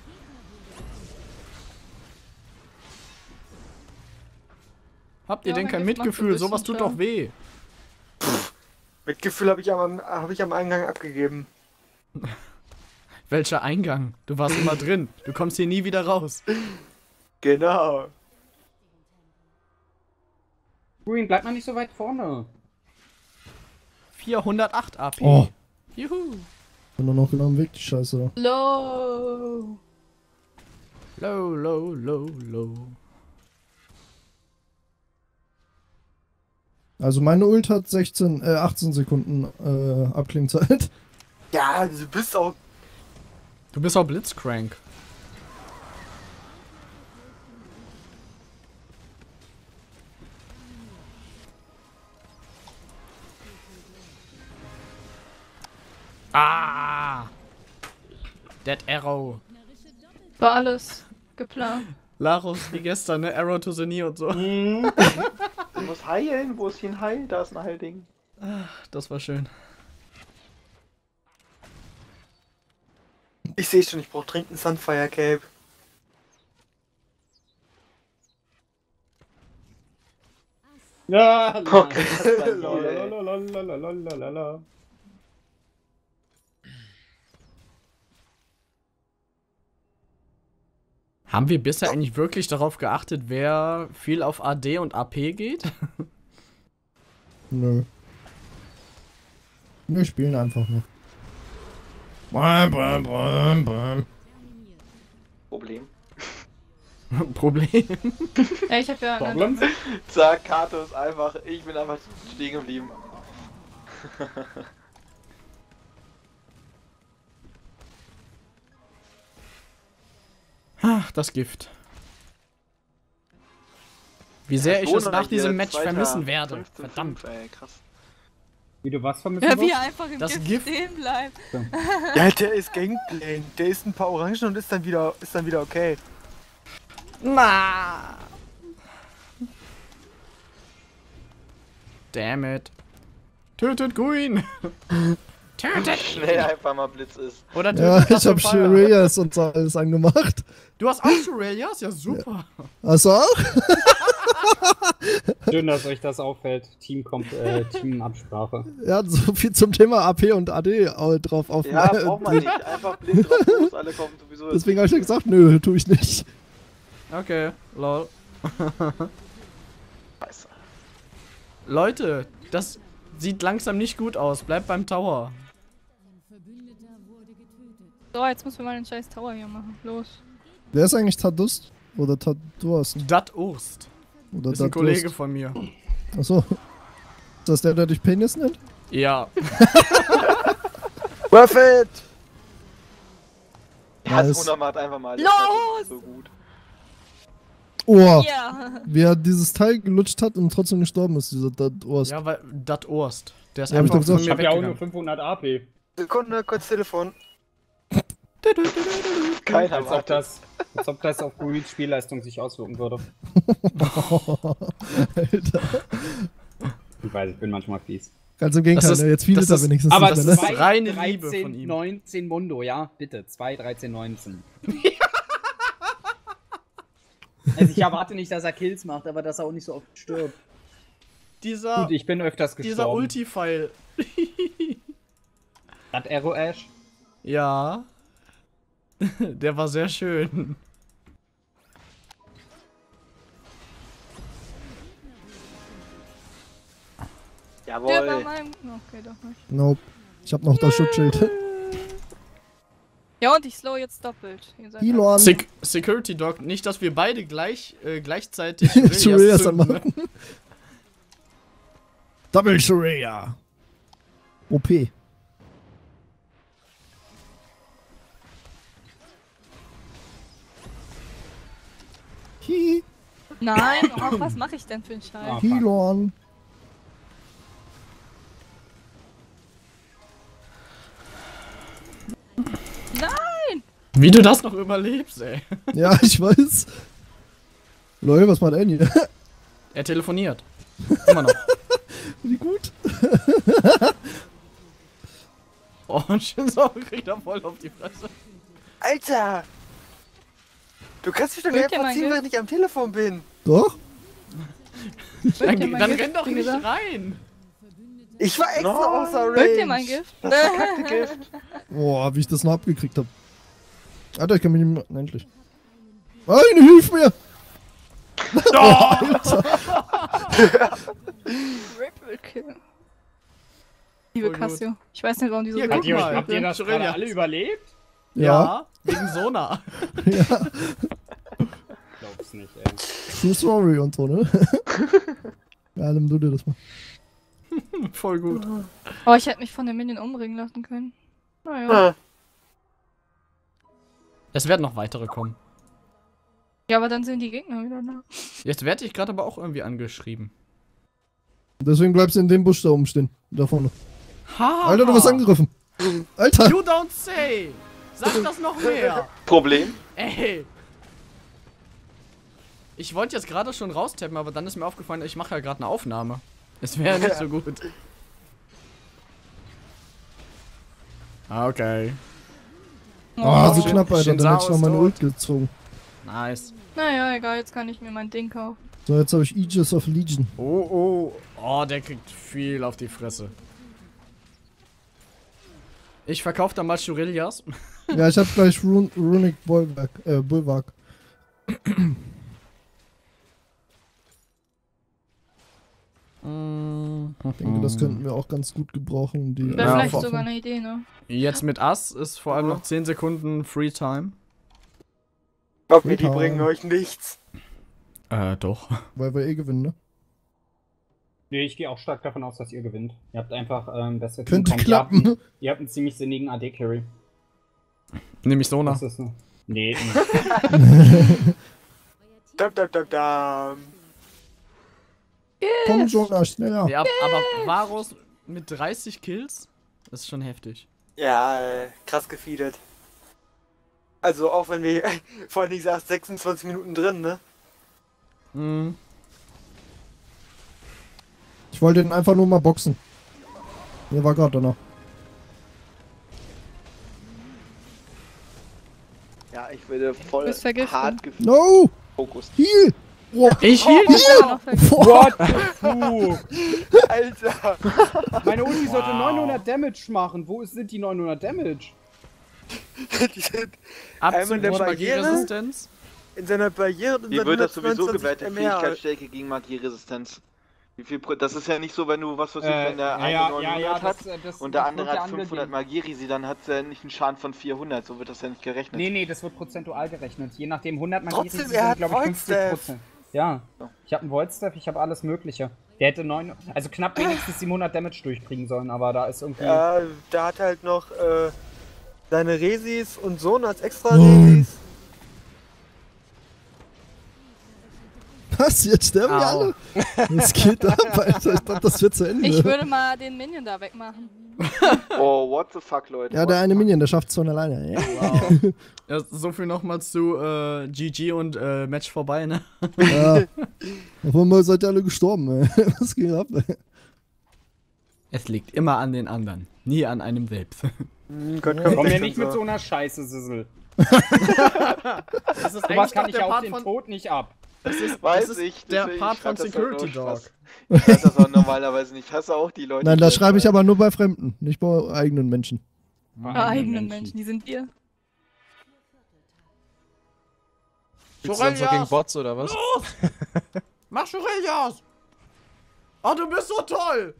Habt ihr Ja, denn mein kein Gift macht so ein Mitgefühl? Sowas bisschen tut doch Schaden. weh. Mitgefühl habe ich, am- hab ich am Eingang abgegeben. Welcher Eingang? Du warst immer drin. Du kommst hier nie wieder raus. Genau. Green, bleib mal nicht so weit vorne. vierhundertacht A P. Oh. Juhu. Bin doch noch genau im Weg, die Scheiße. Low. Low, low, low, low. Also meine Ult hat sechzehn, äh, achtzehn Sekunden äh, Abklingzeit. Ja, du bist auch. Du bist auch Blitzcrank. Ah! Dead Arrow. War alles geplant. Larus wie gestern, ne? Arrow to the knee und so. Du musst heilen. Wo ist hier ein Heil? Da ist ein Heilding. Das war schön. Ich sehe schon, ich brauche dringend ein Sunfire Cape. Ja, Okay. lalalalalalalalalala. Haben wir bisher eigentlich wirklich darauf geachtet, wer viel auf A D und A P geht? Nö. Wir spielen einfach nur. Bam, bam, bam, bam. Problem. Problem. Ja, ich hab ja. Problem? Sag, Kato ist einfach, ich bin einfach stehen geblieben. Ach, das Gift. Wie sehr ich es nach diesem Match vermissen werde. Verdammt. Ey, krass. Wie du was vermissen Ja, wie wirst? er einfach im Das Gift, Gift. stehen bleibt. Ja, der ist Gangplank. Der isst ein paar Orangen und ist dann wieder, ist dann wieder okay. Na. Damn it. Tötet Guin. Tötet Schnell einfach mal Blitz ist. Oder tötet Ja, ich Fire. hab Shireyas und so alles angemacht. Du hast auch Shireyas? Ja, super. Hast du auch? Schön, dass euch das auffällt. Team kommt, äh, Teamabsprache. Ja, so viel zum Thema A P und A D au- drauf auf. Ja, braucht man nicht. Einfach blind drauf los, alle kommen sowieso. Deswegen habe ich ja gesagt, nö, tu ich nicht. Okay, lol. Scheiße. Leute, das sieht langsam nicht gut aus. Bleibt beim Tower. So, jetzt müssen wir mal den scheiß Tower hier machen. Los. Wer ist eigentlich Tadust? Oder Tadurst? Dat Urst. Oder Ist ein Kollege von mir. Achso. Ist das der, der dich Penis nennt? Ja. Worth it! Ja, Nice. das Wundermacht einfach mal. Los! Das ist so gut. Oh, Ja. wie er dieses Teil gelutscht hat und trotzdem gestorben ist, dieser Tadurst. Ja, weil Dat Urst. Der ist Ja, hab ich einfach doch von gesagt. Ich mir hab ja auch nur weggegangen. fünfhundert A P. Sekunde, kurz Telefon. Keiner Als ob wartet. das, als ob das auf Guids Spielleistung sich auswirken würde. Alter. Ich weiß, ich bin manchmal fies. Ganz im Gegenteil, Das ist- ne? Jetzt fiel das er ist- wenigstens Aber nicht das mehr, ist ne? zwei, reine dreizehn, Liebe von ihm. neunzehn Mundo, ja? Bitte. zwei, dreizehn, neunzehn. Also ich erwarte nicht, dass er Kills macht, aber dass er auch nicht so oft stirbt. Dieser, Gut, ich bin öfters gestorben. dieser Ulti-Pfeil. Hat Arrow Ash? Ja. Der war sehr schön. Der war Jawohl. mein. Okay, doch nicht. Nope. Ich hab noch das Schutzschild. Ja, und ich slow jetzt doppelt. Ihr seid Elon. Sec Security Dog, nicht, dass wir beide gleich äh, gleichzeitig Shureyas Shureyas zünden. anmachen. Double Shureya. O P. Hi. Nein, oh, was mache ich denn für einen Scheiß? Ah. Elon. Nein! Wie du das noch überlebst, ey. Ja, ich weiß. Leute, was macht er hier? Er telefoniert. Immer noch. Wie gut. Oh, und Shinzo kriegt er voll auf die Fresse. Alter! Du kannst mich doch Hört nicht ihr einfach mein ziehen, Gift? wenn ich am Telefon bin. Doch? Dann, ihr mein dann Gift, renn doch wie nicht gesagt? rein. Ich war extra Nein. außer Range. Hört ihr mein Gift? Das verkackte Gift. Boah, wie ich das noch abgekriegt hab. Alter, ich kann mich nicht mehr... Nein, endlich. Nein, hilf mir! Triple Kill. Liebe Voll gut. Cassio. Ich weiß nicht, warum die so Hier, gut guck Habt ihr, mal. habt ihr das Shureyas. gerade alle überlebt? Ja. Wegen Sona. Ja. Glaub's nicht, ey. True Story und so, ne? Ja, nimm du dir das mal. Voll gut. Oh, ich hätte mich von dem Minion umbringen lassen können. Naja. Ah, Es werden noch weitere kommen. Ja, aber dann sind die Gegner wieder da. Jetzt werde ich gerade aber auch irgendwie angeschrieben. Deswegen bleibst du in dem Busch da oben stehen. Da vorne. Ha! Alter, du wirst angegriffen. Alter! You don't say! Sag das noch mehr! Problem? Ey! Ich wollte jetzt gerade schon raustappen, aber dann ist mir aufgefallen, ich mache ja gerade eine Aufnahme. Es wäre nicht so gut. Okay. Oh, so Shin- knapp, Alter. Dann Shinzao hätte ich noch ist meine tot. Ult gezogen. Nice. Naja, egal, jetzt kann ich mir mein Ding kaufen. So, jetzt habe ich Aegis of Legion. Oh, oh. Oh, der kriegt viel auf die Fresse. Ich verkaufe dann mal Shurelias. Ja, ich habe gleich Run Runic Bulwark. Äh, Bulwark. Ich denke, das könnten wir auch ganz gut gebrauchen. Die Wäre Ja, vielleicht vor- sogar eine Idee, ne? Jetzt mit Ass ist vor allem noch zehn Sekunden Free Time. Glaubt mir, die Total. bringen euch nichts. Äh, doch. Weil wir eh gewinnen, ne? Nee, ich gehe auch stark davon aus, dass ihr gewinnt. Ihr habt einfach ähm, bessere Könnte Teamcomp. Ihr habt, klappen. einen- ihr habt einen ziemlich sinnigen A D-Carry. Nehme ich Sona. Das ist ne. Nee, Dam, dam, dam, dam. Komm, Jonah, schneller. Ja, aber Varus mit dreißig Kills? Das ist schon heftig. Ja, äh, krass gefeedet. Also auch wenn wir vorhin nicht sagst, sechsundzwanzig Minuten drin, ne? Mhm. Ich wollte den einfach nur mal boxen. Mir war gerade danach. Ja, ich werde voll bist vergiftet. hart gefokusst. No! Heal! Wow. Ich heal Oh, dich! ja, noch vergessen. What the fuck? Alter! Meine Ulti sollte neunhundert Damage machen. Wo ist- sind die neunhundert Damage? Die sind Abzug in der und Barriere. Magieresistenz. in seiner Barriere und Wie wird das sowieso hundertzweiundzwanzig gewertet? M R. Fähigkeitsstärke gegen Magieresistenz. Wie viel Pro das ist ja nicht so, wenn du, was weiß ich, Äh, wenn der ja, eine ja, neunhundert ja, hat das, äh, das- und der das andere wird ja hat fünfhundert angegeben. Magierisi, dann hat er nicht einen Schaden von vierhundert, so wird das ja nicht gerechnet. Nee, nee, das wird prozentual gerechnet. Je nachdem, hundert Trotzdem, Magierisi er sind, hat glaube ich, fünfzig Void Prozent. Ja, ich habe einen Void-Staff, ich habe alles Mögliche. Der hätte neun, also knapp wenigstens siebenhundert Damage durchkriegen sollen, aber da ist irgendwie... Ja, da hat halt noch äh, seine Resis und Sohn als extra Nein. Resis. Was? Jetzt sterben wir Au. alle? Was geht ab, Alter? Ich dachte, das wird zu Ende. Ich würde mal den Minion da wegmachen. Oh, what the fuck, Leute. Ja, what der the eine fuck? Minion, der schafft es von alleine. Ja. Wow. Ja, so viel nochmal zu äh, G G und äh, Match vorbei, ne? Ja. Obwohl, mal seid ihr alle gestorben, ey. Was geht ab, ey? Es liegt immer an den anderen, nie an einem selbst. Hm, Gott, Komm mir echt nicht und mit so einer Scheiße, Sissel. Das ist Sowas eigentlich kann doch ich der ja auf Part den von, Tod nicht ab. das ist, Weiß das ist ich, der deswegen Part von schreibt das halt Security nur Dog. Spaß. Ich schreib das auch normalerweise nicht. Ich hasse auch die Leute. Nein, die das schreibe ich schreiben. aber nur bei Fremden, nicht bei eigenen Menschen. Ah, eigenen Menschen, die sind wir. Spielst du dann so gegen Bots oder was? Los! Mach Shurelias! Oh, du bist so toll!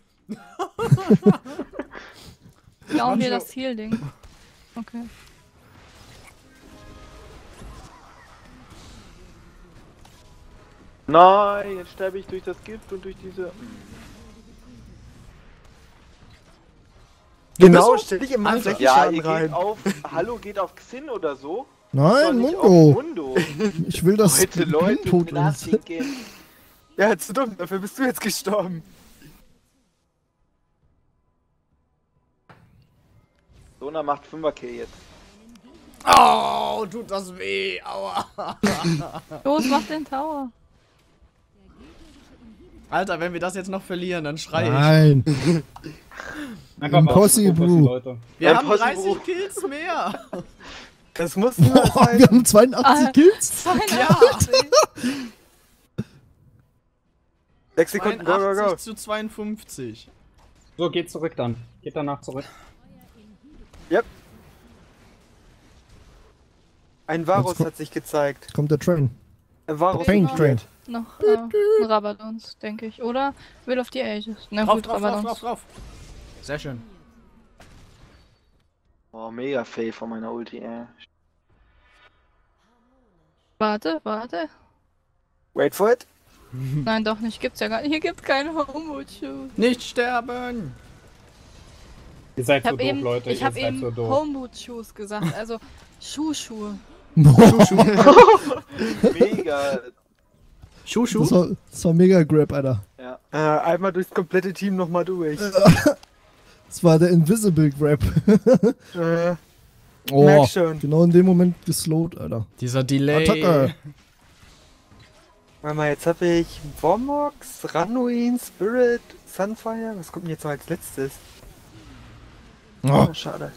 Klauen wir das Heal-Ding. Okay. Nein, jetzt sterbe ich durch das Gift und durch diese... Genau, stell dich immer Alter. sechzig Ja, Schaden ihr rein. geht auf... Hallo, geht auf Xin oder so? Doch Nein, nicht auf Mundo. Mundo. Ich will, dass Leute, Leute, tot ist. Gymnastik gehen. Ja, zu dumm, dafür bist du jetzt gestorben. Sona macht fünfer-Kill jetzt. Oh, tut das weh, aua. Los, mach den Tower. Alter, wenn wir das jetzt noch verlieren, dann schrei ich. Nein. Einfach Impossible. fokussen, Leute. Wir haben Impossible. dreißig Kills mehr. Das muss nur Boah, sein. wir haben zweiundachtzig Ah. Kills. Ja, sechs Sekunden, go, go, go. zweiundachtzig zu zweiundfünfzig. So, geht zurück dann. Geht danach zurück. Ein Varus Jetzt kommt- hat sich gezeigt. Kommt der Train. Ein Varus Pain hat Train. Noch äh, ein Rabadons, denke ich. Oder Will of the Ages. Na Drauf, gut, drauf, drauf, drauf, Rabadons. drauf. Sehr schön. Oh, mega fail von meiner Ulti, ey. Warte, warte. Wait for it. Nein, doch nicht. Gibt's ja gar nicht. Hier gibt's keine Homeboot-Shoes. Nicht sterben. Ihr seid Ich so hab doof, eben, Leute. ich ihr hab seid eben so doof. Homeboot-Shoes gesagt. Also Schuhschuhe. Mega. Schuschu. Das war, das war mega Grab, Alter. Ja. Äh, einmal durchs komplette Team nochmal durch. Das war der Invisible Grab. Äh, Oh, merk schon. genau in dem Moment geslowt, Alter. Dieser Delay. Attacke. Warte mal, jetzt habe ich Vormox, Randuin, Spirit, Sunfire. Was kommt denn jetzt noch als letztes? Oh. Oh, schade.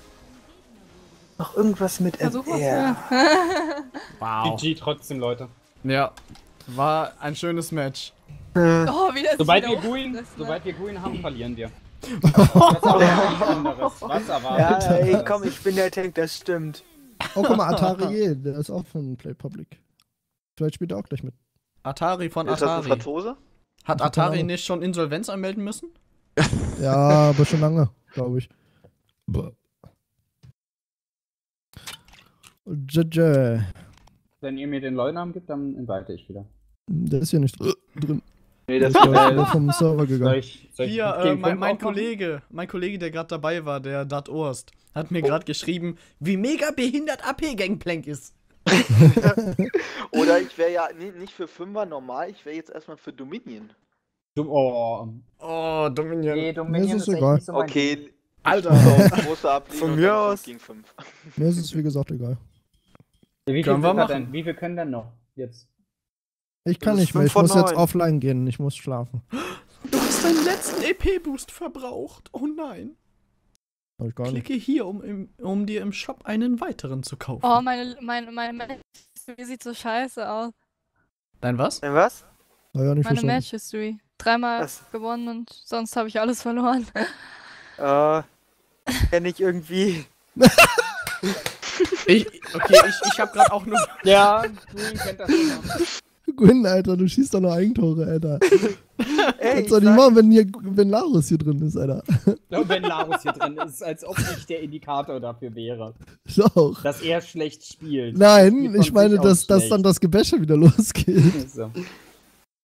Noch irgendwas mit Versuch M was, R. ja. Wow. G G trotzdem, Leute. Ja, war ein schönes Match. Oh, wieder Sobald wieder wir Guin, hoch- sobald wir Guin haben, verlieren wir. Das ist auch nichts anderes. Was Ja, erwartet? ey, komm, ich bin der Tank, das stimmt. Oh, guck mal, Atari, der ist auch von Play Public. Vielleicht spielt er auch gleich mit. Atari von Ist das ein Atari. Franzose? Hat Keine Atari Ahnung. nicht schon Insolvenz anmelden müssen? Ja, aber schon lange, glaube ich. Boah. J J. Wenn ihr mir den Leunamen gibt, dann invite ich wieder. Der ist hier nicht dr- drin. Nee, das Der ist war wieder vom Server Soll gegangen. ich, soll ich Hier, fünf äh, gegen mein, fünf mein aufmachen? Kollege, mein Kollege, der gerade dabei war, der Dat Orst, hat mir Oh. gerade geschrieben, wie mega behindert A P-Gangplank ist. Oder ich wäre ja nee, nicht für Fünfer normal, ich wäre jetzt erstmal für Dominion. Du, oh. Oh, Dominion. Nee, Mir Dominion ist ist es echt egal. nicht so mein Ding. Okay, Alter. so, große Ablehnen Von und mir dann aus. fünf gegen fünf. Mir ist es wie gesagt egal. Wie viel, Können wir sind wir machen. denn? Wie viel können denn noch jetzt? Ich kann Das ist nicht mehr, ich fünf muss von jetzt neun. offline gehen, ich muss schlafen. Du hast deinen letzten E P-Boost verbraucht. Oh nein. Hab ich gar nicht. Klicke hier, um, im, um dir im Shop einen weiteren zu kaufen. Oh, meine, meine, meine Match sieht so scheiße aus. Dein was? Denn was? Hab ja nicht Meine verstanden. Match History. Dreimal Was? gewonnen und sonst habe ich alles verloren. Äh, kenn ich irgendwie. Ich, okay, ich, ich habe gerade auch nur... Ja, Green kennt das immer. Gwyn, Alter, du schießt doch nur Eigentore, Alter. Ey, Was ich soll ich sag, machen, wenn, hier, wenn Larus hier drin ist, Alter? Ja, wenn Larus hier drin ist, als ob ich der Indikator dafür wäre, Doch. dass er schlecht spielt. Nein, Spielt von ich meine, sich aus dass, dass schlecht. dann das Gebäsche wieder losgeht. So.